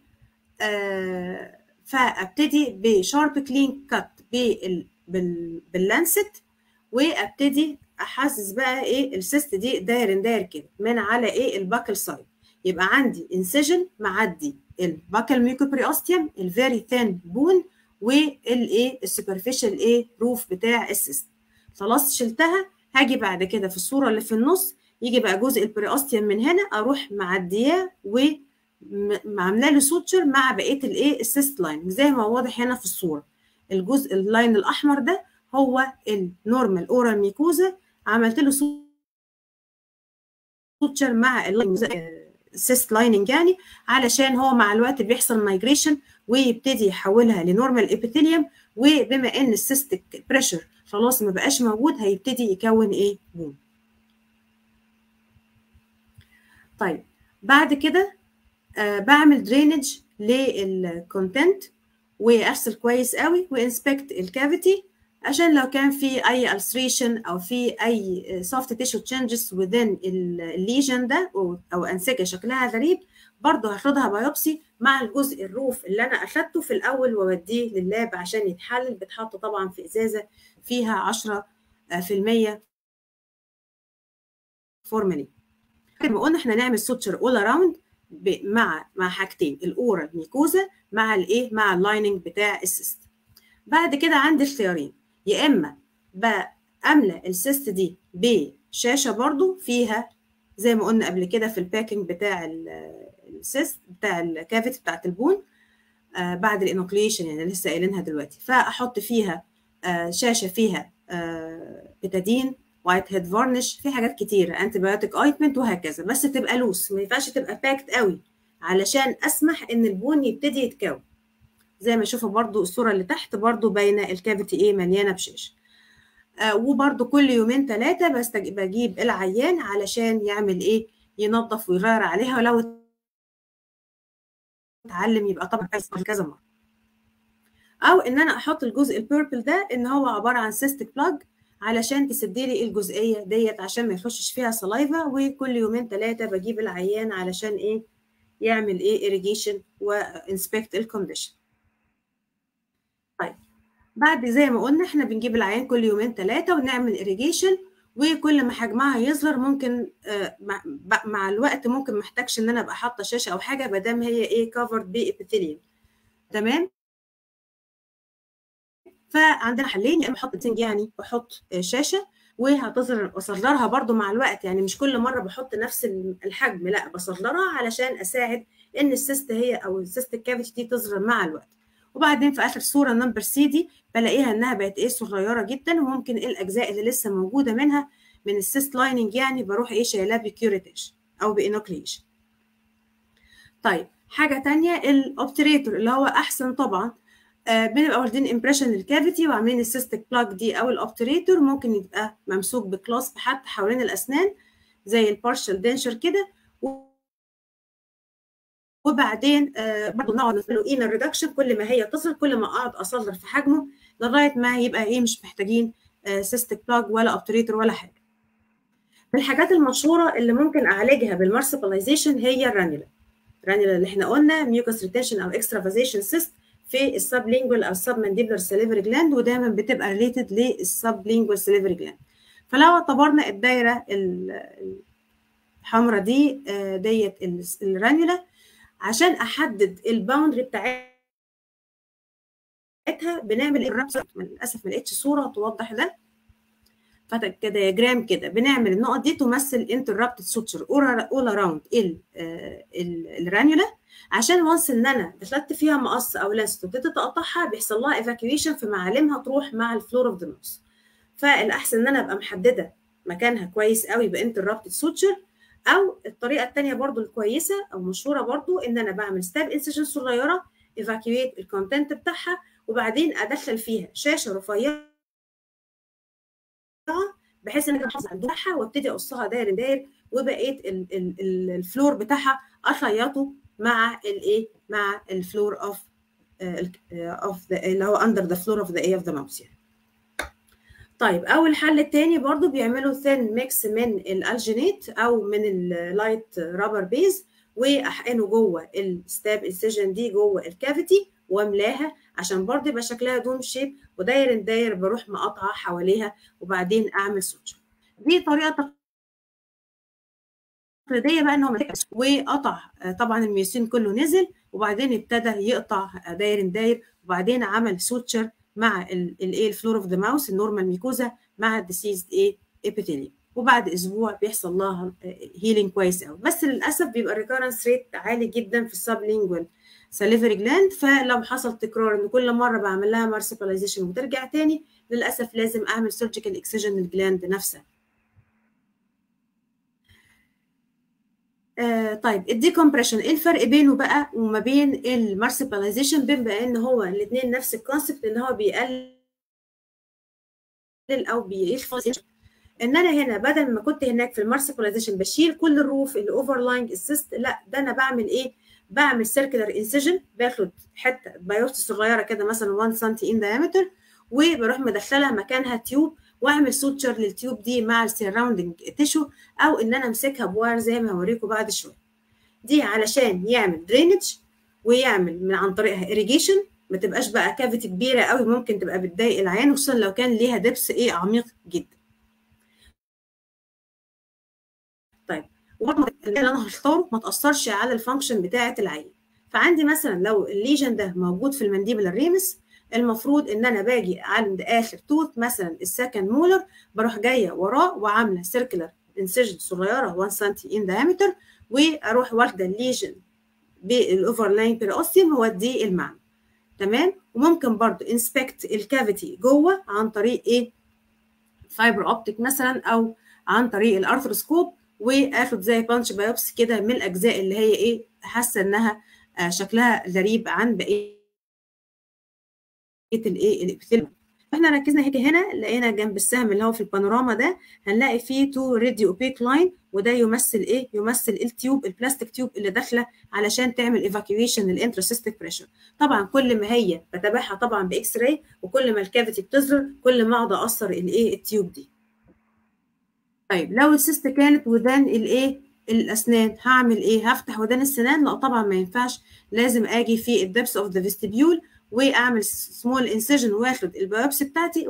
فابتدي بشارب كلين كات باللانست، وابتدي احسس بقى السيست دي داير كده من على الباكل سايد، يبقى عندي انسجن معدي الباكل ميوكوبريوستيوم الفيري ثين بون السوبرفيشال روف بتاع السيست. خلاص شلتها، هاجي بعد كده في الصوره اللي في النص يجي بقى جزء البريوستيوم من هنا اروح معدياه وعامله له سوتشر مع بقيه السيست لاين زي ما هو واضح هنا في الصوره. الجزء اللاين الاحمر ده هو النورمال اورال ميكوزا، عملت له سوتشر مع السيست لايننج يعني، علشان هو مع الوقت بيحصل مايجريشن ويبتدي يحولها لنورمال ابيثيليوم، وبما ان السيستيك بريشر خلاص ما بقاش موجود هيبتدي يكون بون. طيب بعد كده بعمل درينج للكونتنت واغسل كويس قوي وانسبكت الكافيتي عشان لو كان في اي ulceration او في اي soft tissue changes within الليجن ده او انسجه شكلها غريب، برضه هاخدها بايوبسي مع الجزء الروف اللي انا اخدته في الاول واوديه لللاب عشان يتحلل. بتحط طبعا في ازازه فيها 10% فورمالين. كما قلنا احنا نعمل سوتشر اول اراوند مع حاجتين، الاورال ميكوزا مع مع اللايننج بتاع السيست. بعد كده عندي اختيارين، يا اما باملى السيست دي بشاشه برضو فيها زي ما قلنا قبل كده في الباكينج بتاع السيست بتاع الكافيتي بتاعت البون بعد الانوكليشن يعني لسه قايلينها دلوقتي، فاحط فيها شاشه فيها بتادين، وايت هيد فارنش، في حاجات كتيره، انتي بايوتيك اوينتمنت وهكذا، بس تبقى لوس ما ينفعش تبقى باكت قوي علشان اسمح ان البون يبتدي يتكون. زي ما شوفوا برضو الصوره اللي تحت برضو باينه الكافيتي مليانه بشاشه. وبرضو كل يومين 3 بس بجيب العيان علشان يعمل ينظف ويغير عليها، ولو اتعلم يبقى طبعا كذا مره. او ان انا احط الجزء البيربل ده ان هو عباره عن سيستيك بلاج علشان تسد لي الجزئيه ديت عشان ما يخشش فيها سلايفا، وكل يومين 3 بجيب العيان علشان يعمل irrigation وانسبكت الكونديشن. طيب بعد زي ما قلنا احنا بنجيب العيان كل يومين 3 ونعمل irrigation، وكل ما حجمها يصغر ممكن مع الوقت ممكن محتاجش ان انا ابقى حاطه شاشه او حاجه ما دام هي كفرد بابيثيليوم. تمام. فعندنا حلين، يا اما احط تنج يعني بحط شاشه وهتظهر اصغرها برضو مع الوقت، يعني مش كل مره بحط نفس الحجم، لا بصغرها علشان اساعد ان السيست هي او السيست كافيتي دي تصغر مع الوقت. وبعدين في اخر صوره نمبر سي دي بلاقيها انها بقت صغيره جدا، وممكن الاجزاء اللي لسه موجوده منها من السيست لايننج يعني بروح شايلاه بكيوريتيش او بانوكليشن. طيب حاجه ثانيه الاوبتريتور اللي هو احسن طبعا، بنبقى واخدين امبريشن للكافيتي وعاملين السيستيك بلاج دي، او الاوبتريتور ممكن يبقى ممسوك بكلاسب حتى حوالين الاسنان زي البارشال دينشر كده، وبعدين برضه نقعد نعمل انر ريدكشن كل ما هي تصل، كل ما اقعد اصغر في حجمه لغايه ما يبقى مش محتاجين سيستيك بلاج ولا اوبتريتور ولا حاجه. من الحاجات المشهوره اللي ممكن اعالجها بالمارسبلايزيشن هي الرانيولا اللي احنا قلنا ميوكس ريتنشن او اكسترافازيشن سيست في السبلينجوال او السبمانديبلر سليفري جلاند، ودايما بتبقى ريليتد للسبلينجوال سليفري جلاند. فلو اعتبرنا الدايره الحمراء دي ديت الرانيولا، عشان احدد الباوندري بتاعتها بنعمل الرابسه. للاسف ما لقيتش صوره توضح ده، فكدياجرام كده بنعمل النقط دي تمثل انتربتد سوتشر اول اراوند الرانيولا، عشان وانس ان انا دخلت فيها مقص او لاست وابتديت اقطعها بيحصل لها ايفاكيويشن في معالمها تروح مع الفلور اوف ذا ماوس. فالاحسن ان انا ابقى محدده مكانها كويس قوي بانتربتد سوتشر، او الطريقه الثانيه برضو الكويسه او مشهوره برضو ان انا بعمل ستاب انسيجن صغيره ايفاكيويت الكونتنت بتاعها، وبعدين ادخل فيها شاشه رفيعه بحيث ان انا احافظ على بتاعها وابتدي اقصها داير داير، وبقيت الفلور بتاعها اخيطه مع الايه، مع الفلور اوف اللي هو اندر ذا فلور اوف ذا ايه اوف ذا ماوس يعني. طيب او الحل الثاني برضو بيعملوا ثين ميكس من الالجينيت او من اللايت رابر بيز، واحقنه جوه الستاب انسيجن دي جوه الكافيتي واملاها عشان برضو يبقى شكلها دوم شيب، وداير داير بروح مقاطعه حواليها وبعدين اعمل سوتشر. دي طريقه تقليديه بقى ان هو وقطع طبعا الميوسين كله نزل، وبعدين ابتدى يقطع داير داير، وبعدين عمل سوتشر مع الايه الفلور اوف ذا ماوس النورمال ميكوزا مع الديسيزد ايه ابيثيليوم، وبعد اسبوع بيحصل لها هيلينج كويس قوي. بس للاسف بيبقى الريكارنس ريت عالي جدا في السبلينجوال ساليفري جلاند، فلو حصل تكرار ان كل مره بعمل لها مارسبلايزيشن وترجع تاني، للاسف لازم اعمل سيرجيكال اكسجن للجلاند نفسها. طيب الديكمبريشن ايه الفرق بينه بقى وما بين المارسبلايزيشن؟ بما ان هو الاثنين نفس الكونسبت، ان هو بيقلل او بيخفض. ان انا هنا بدل ما كنت هناك في المارسبلايزيشن بشيل كل الروف اللي اوفرلاينج السيست، لا ده انا بعمل ايه؟ بعمل سيركلر انسيجن، باخد حته بايوبسي صغيره كده مثلا 1 سم ان دايمتر، وبروح مدخلها مكانها تيوب واعمل سوتشر للتيوب دي مع السيراوندنج تيشو، او ان انا امسكها بواير زي ما هوريكم بعد شويه. دي علشان يعمل درينج ويعمل من عن طريقها irrigation، ما تبقاش بقى كافيتي كبيره قوي ممكن تبقى بتضايق العين، خصوصا لو كان ليها دبس ايه عميق جدا. طيب اللي انا هختاره ما تاثرش على الفانكشن بتاعه العين. فعندي مثلا لو الليجن ده موجود في المانديبولار ريمس، المفروض ان انا باجي عند اخر توث مثلا السكند مولر، بروح جايه وراه وعامله سيركلر انسيجن صغيره 1 سم ان دايمتر، واروح واخده الليجن بالاوفرلاين بيريوستيوم واديه المعمل. تمام. وممكن برضو انسبكت الكافيتي جوه عن طريق ايه؟ فايبر اوبتيك مثلا، او عن طريق الارثروسكوب، واخد زي بانش بايوبسي كده من الاجزاء اللي هي ايه حاسه انها شكلها غريب عن بقيه الايه الابيثيليوم. احنا ركزنا هيك هنا لقينا جنب السهم اللي هو في البانوراما ده هنلاقي فيه 2 راديو اوبيك لاين، وده يمثل ايه؟ يمثل التيوب البلاستيك تيوب اللي داخله علشان تعمل ايفاكيويشن للانتراسيستيك بريشر. طبعا كل ما هي بتابعها طبعا باكس راي، وكل ما الكافيتي بتظهر كل ما اقعد اقصر الايه التيوب دي. طيب لو السيست كانت ودان الايه الاسنان هعمل ايه؟ هفتح ودان السنان؟ لا طبعا ما ينفعش، لازم اجي في الدبس اوف ذا فيستيبيول واعمل سمول انسيجن واخد البيوبسي بتاعتي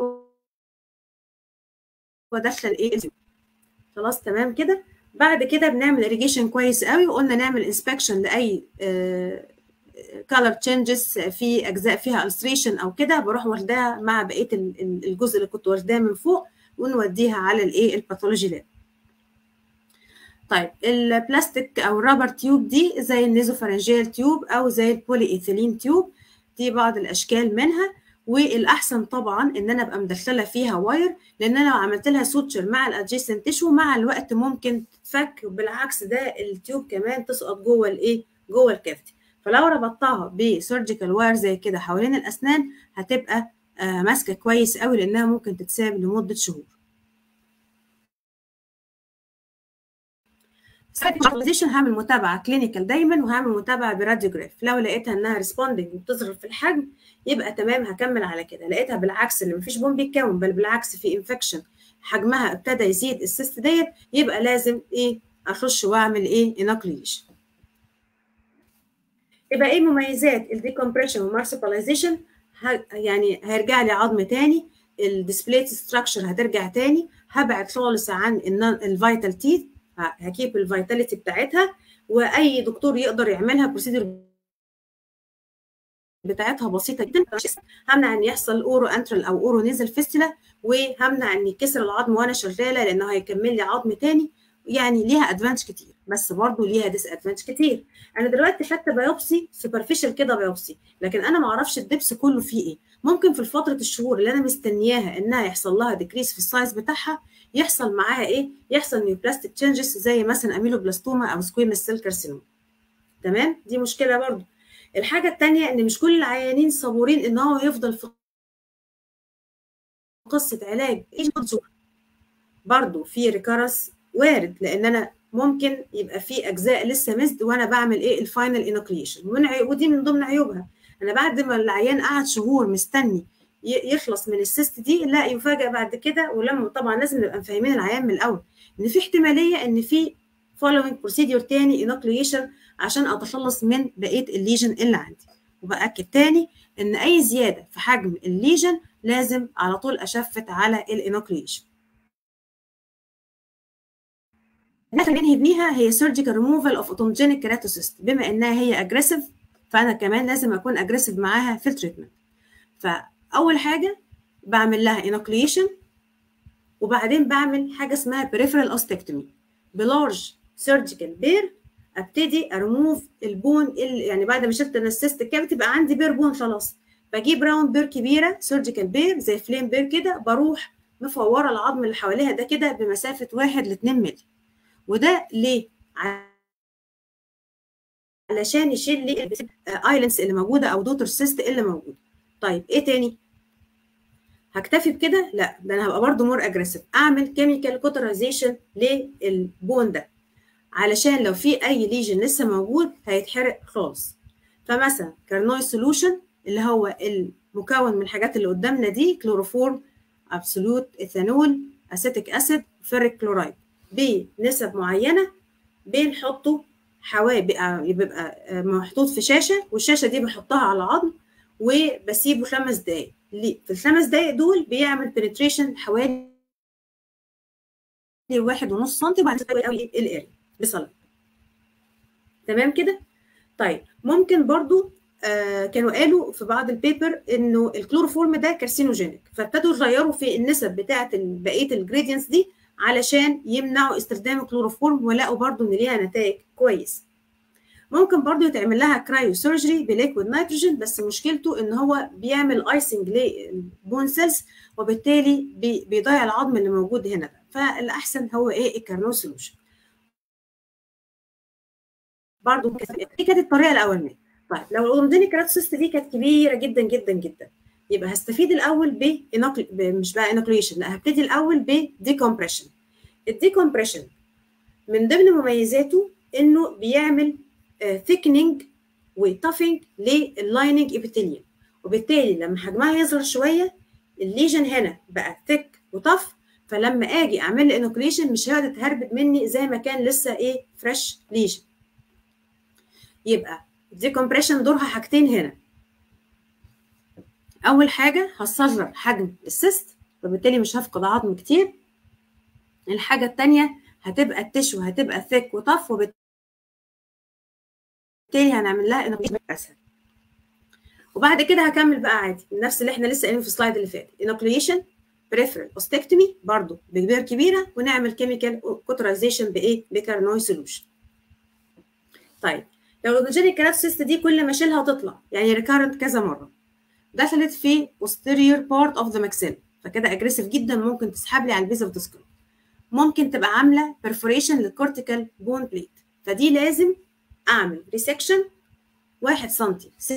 وادخل ايه. خلاص تمام كده. بعد كده بنعمل اريجيشن كويس قوي، وقلنا نعمل انسبكشن لاي كالر تشينجز في اجزاء فيها الستريشن او كده، بروح واخداها مع بقيه الجزء اللي كنت واخداه من فوق ونوديها على الايه الباثولوجي لاب. طيب البلاستيك او الرابر تيوب دي زي النيزوفارنجيال تيوب او زي البولي ايثيلين تيوب، دي بعض الاشكال منها. والاحسن طبعا ان انا ابقى مدخله فيها واير، لان انا لو عملت لها سوتشر مع الادجيسنت تيشو مع الوقت ممكن تتفك، وبالعكس ده التيوب كمان تسقط جوه الايه جوه الكافتي. فلو ربطتها بسيرجيكال واير زي كده حوالين الاسنان هتبقى ماسكه كويس قوي، لانها ممكن تتساب لمده شهور. سايكوجيشن هعمل متابعه كلينيكال دايما، وهعمل متابعه براديوجراف. لو لقيتها انها ريسبوندنج وبتظهر في الحجم يبقى تمام هكمل على كده. لقيتها بالعكس اللي مفيش بون بيتكون، بل بالعكس في انفكشن حجمها ابتدى يزيد السيست ديت، يبقى لازم ايه اخش واعمل ايه اناكليشن. يبقى ايه مميزات الديكمبريشن والمارسبلايزيشن؟ يعني هيرجع لي عظم تاني، الديسبليت ستراكشر هترجع تاني، هبعد خالص عن الفيتال تيث، هكيب الفيتاليتي بتاعتها، واي دكتور يقدر يعملها. بروسيدور بتاعتها بسيطه جدا. همنع ان يحصل اورو انترال او اورو نيزل فيستولا، وهمنع ان يكسر العظم وانا شغاله لانه هيكمل لي عظم تاني. يعني ليها ادفانتج كتير، بس برضه ليها ديس ادفانتج كتير. انا دلوقتي خدت بايوبسي سوبرفيشال كده بايوبسي، لكن انا ما اعرفش الدبس كله فيه ايه. ممكن في فتره الشهور اللي انا مستنياها انها يحصل لها ديكريس في السايز بتاعها، يحصل معاها ايه؟ يحصل نيوبلاستيك تشينجز زي مثلا اميلوبلاستوما او سكويموس سيل كارسينوما. تمام؟ دي مشكله برضه. الحاجه الثانيه ان مش كل العيانين صبورين ان هو يفضل في قصه علاج برضه في ريكارس وارد، لان انا ممكن يبقى في اجزاء لسه مزد وانا بعمل ايه الفاينل انوكليشن، ودي من ضمن عيوبها. انا بعد ما العيان قعد شهور مستني يخلص من السيست دي، لا يفاجئ بعد كده. ولما طبعا لازم نبقى مفهمين العيان من الاول ان في احتماليه ان في فولوينج بروسيدور تاني انوكليشن عشان اتخلص من بقيه الليجن اللي عندي. وباكد تاني ان اي زياده في حجم الليجن لازم على طول اشفت على الانوكليشن. اللي ننهي بيها هي سيرجيكال ريموفال اوف اوتومجينيك كيراتوسيست. بما انها هي اجريسيف، فانا كمان لازم اكون اجريسيف معاها في التريتمنت. فاول حاجه بعمل لها انوكليشن، وبعدين بعمل حاجه اسمها بريفرال اوستكتومي بلارج سيرجيكال بير. ابتدي ارموف البون يعني بعد ما شلت السيست الكافيتي بقى عندي بير بون خلاص، بجيب راوند بير كبيره سيرجيكال بير زي فليم بير كده، بروح مفوره العظم اللي حواليها ده كده بمسافه 1 ل 2 مللي. وده ليه؟ علشان يشيل لي الايلنس اللي موجوده او دوتر سيست اللي موجوده. طيب ايه تاني؟ هكتفي بكده؟ لا، ده انا هبقى برضو مور اجريسيف، اعمل كيميكال كوترايزيشن للبون ده علشان لو في اي ليجن لسه موجود هيتحرق خالص. فمثلا كارنوي سولوشن اللي هو المكون من الحاجات اللي قدامنا دي، كلوروفورم، ابسولوت ايثانول، اسيتيك اسيد، فيريك كلورايد، بنسب معينه بنحطه بيبقى محطوط في شاشه، والشاشه دي بحطها على العظم وبسيبه 5 دقايق. في ال5 دقايق دول بيعمل بنتريشن حوالي 1.5 سم، وبعد كده قوي الاريا بصلاه. تمام كده؟ طيب ممكن برضو كانوا قالوا في بعض البيبر انه الكلوروفورم ده كارسينوجينيك، فابتدوا يغيروا في النسب بتاعه بقيه الجريدينتس دي علشان يمنعوا استخدام الكلوروفورم، ولقوا برضو ان ليها نتائج كويس. ممكن برضو يتعمل لها كرايو سيرجري بليكويد نيتروجين، بس مشكلته ان هو بيعمل ايسنج للبون سيلز، وبالتالي بيضيع العظم اللي موجود هنا ده. فالاحسن هو ايه؟ الكارنو سولوشن. برضو دي كانت الطريقه الاولانيه. طيب لو الاوتومجينيك كيراتوسيست دي كانت كبيره جدا جدا جدا، يبقى هستفيد الاول مش بقى انوكليشن، لا هبتدي الاول بديكمبريشن. الديكمبريشن من ضمن مميزاته انه بيعمل ثيكنينج وتافنج لللايننج ابيثيليوم، وبالتالي لما حجمها يصغر شويه الليجن هنا بقى ثيك وطف، فلما اجي اعمل له انوكليشن مش هيقعد يتهربد مني زي ما كان لسه ايه فريش ليجن. يبقى الديكمبريشن دورها حاجتين هنا. اول حاجه هصغر حجم السيست، وبالتالي مش هفقد عظم كتير. الحاجه الثانيه هتبقى التشو هتبقى ثيك وطف، وبالتالي هنعمل لها انوكليشن اسهل. وبعد كده هكمل بقى عادي نفس اللي احنا لسه قايلين في السلايد اللي فات، انوكليشن، بريفرال اوستكتومي برضو بكبير كبيره، ونعمل كيميكال كوترايزيشن بايه؟ بكارنوي سولوشن. طيب لو الاوتوجينيك كيراتوسيست دي كل ما اشيلها تطلع، يعني ريكارنت كذا مره، دخلت في posterior part of the maxilla، فكده اجريسيف جدا، ممكن تسحب لي على البيز اوف ذا سكال. ممكن تبقى عامله perforation للكورتيكال بون بليت، فدي لازم اعمل ريسكشن 1 سم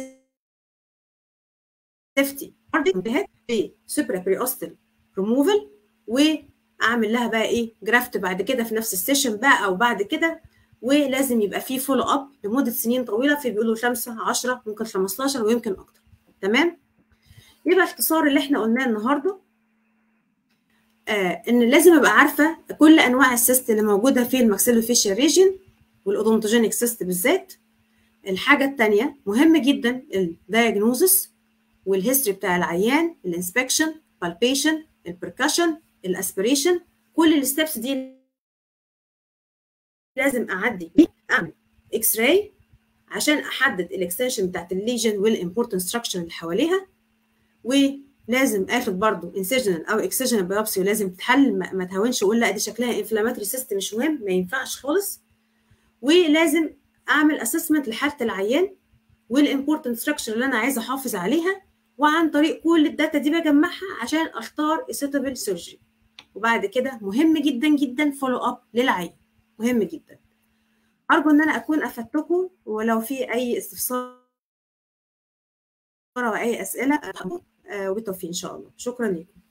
سيفتي سوبرا بريوستال ريموفال، واعمل لها بقى ايه جرافت بعد كده في نفس السيشن بقى او بعد كده. ولازم يبقى فيه فولو اب لمده سنين طويله، في بيقولوا 5 10 ممكن 15 ويمكن اكتر. تمام؟ يبقى اختصار اللي احنا قلناه النهارده ان لازم ابقى عارفه كل انواع السيست اللي موجوده في الماكسيلوفيشيال ريجن والاودونتوجينيك سيست بالذات. الحاجه الثانيه مهم جدا الدايجنوزس والهيستوري بتاع العيان، الانسبكشن، بالبيشن، البركشن، الاسبريشن، كل الستبس دي لازم اعدي اعمل اكس راي عشان احدد الاكستنشن بتاعت الليجن والامبورتنت ستراكشر اللي حواليها، ولازم اخد برضو انسيجنال او اكسجنال بايوبسي، ولازم تتحل، ما تهونش وقول لا دي شكلها انفلاماتوري سيستم مش مهم، ما ينفعش خالص. ولازم اعمل اسسمنت لحاله العيان والامبورتنت ستراكشر اللي انا عايزه احافظ عليها، وعن طريق كل الداتا دي بجمعها عشان اختار suitable سيرجري. وبعد كده مهم جدا جدا فولو اب للعيان، مهم جدا. ارجو ان انا اكون افدتكم، ولو في اي استفسار او اي اسئله وبالتوفيق ان شاء الله. شكرا لكم.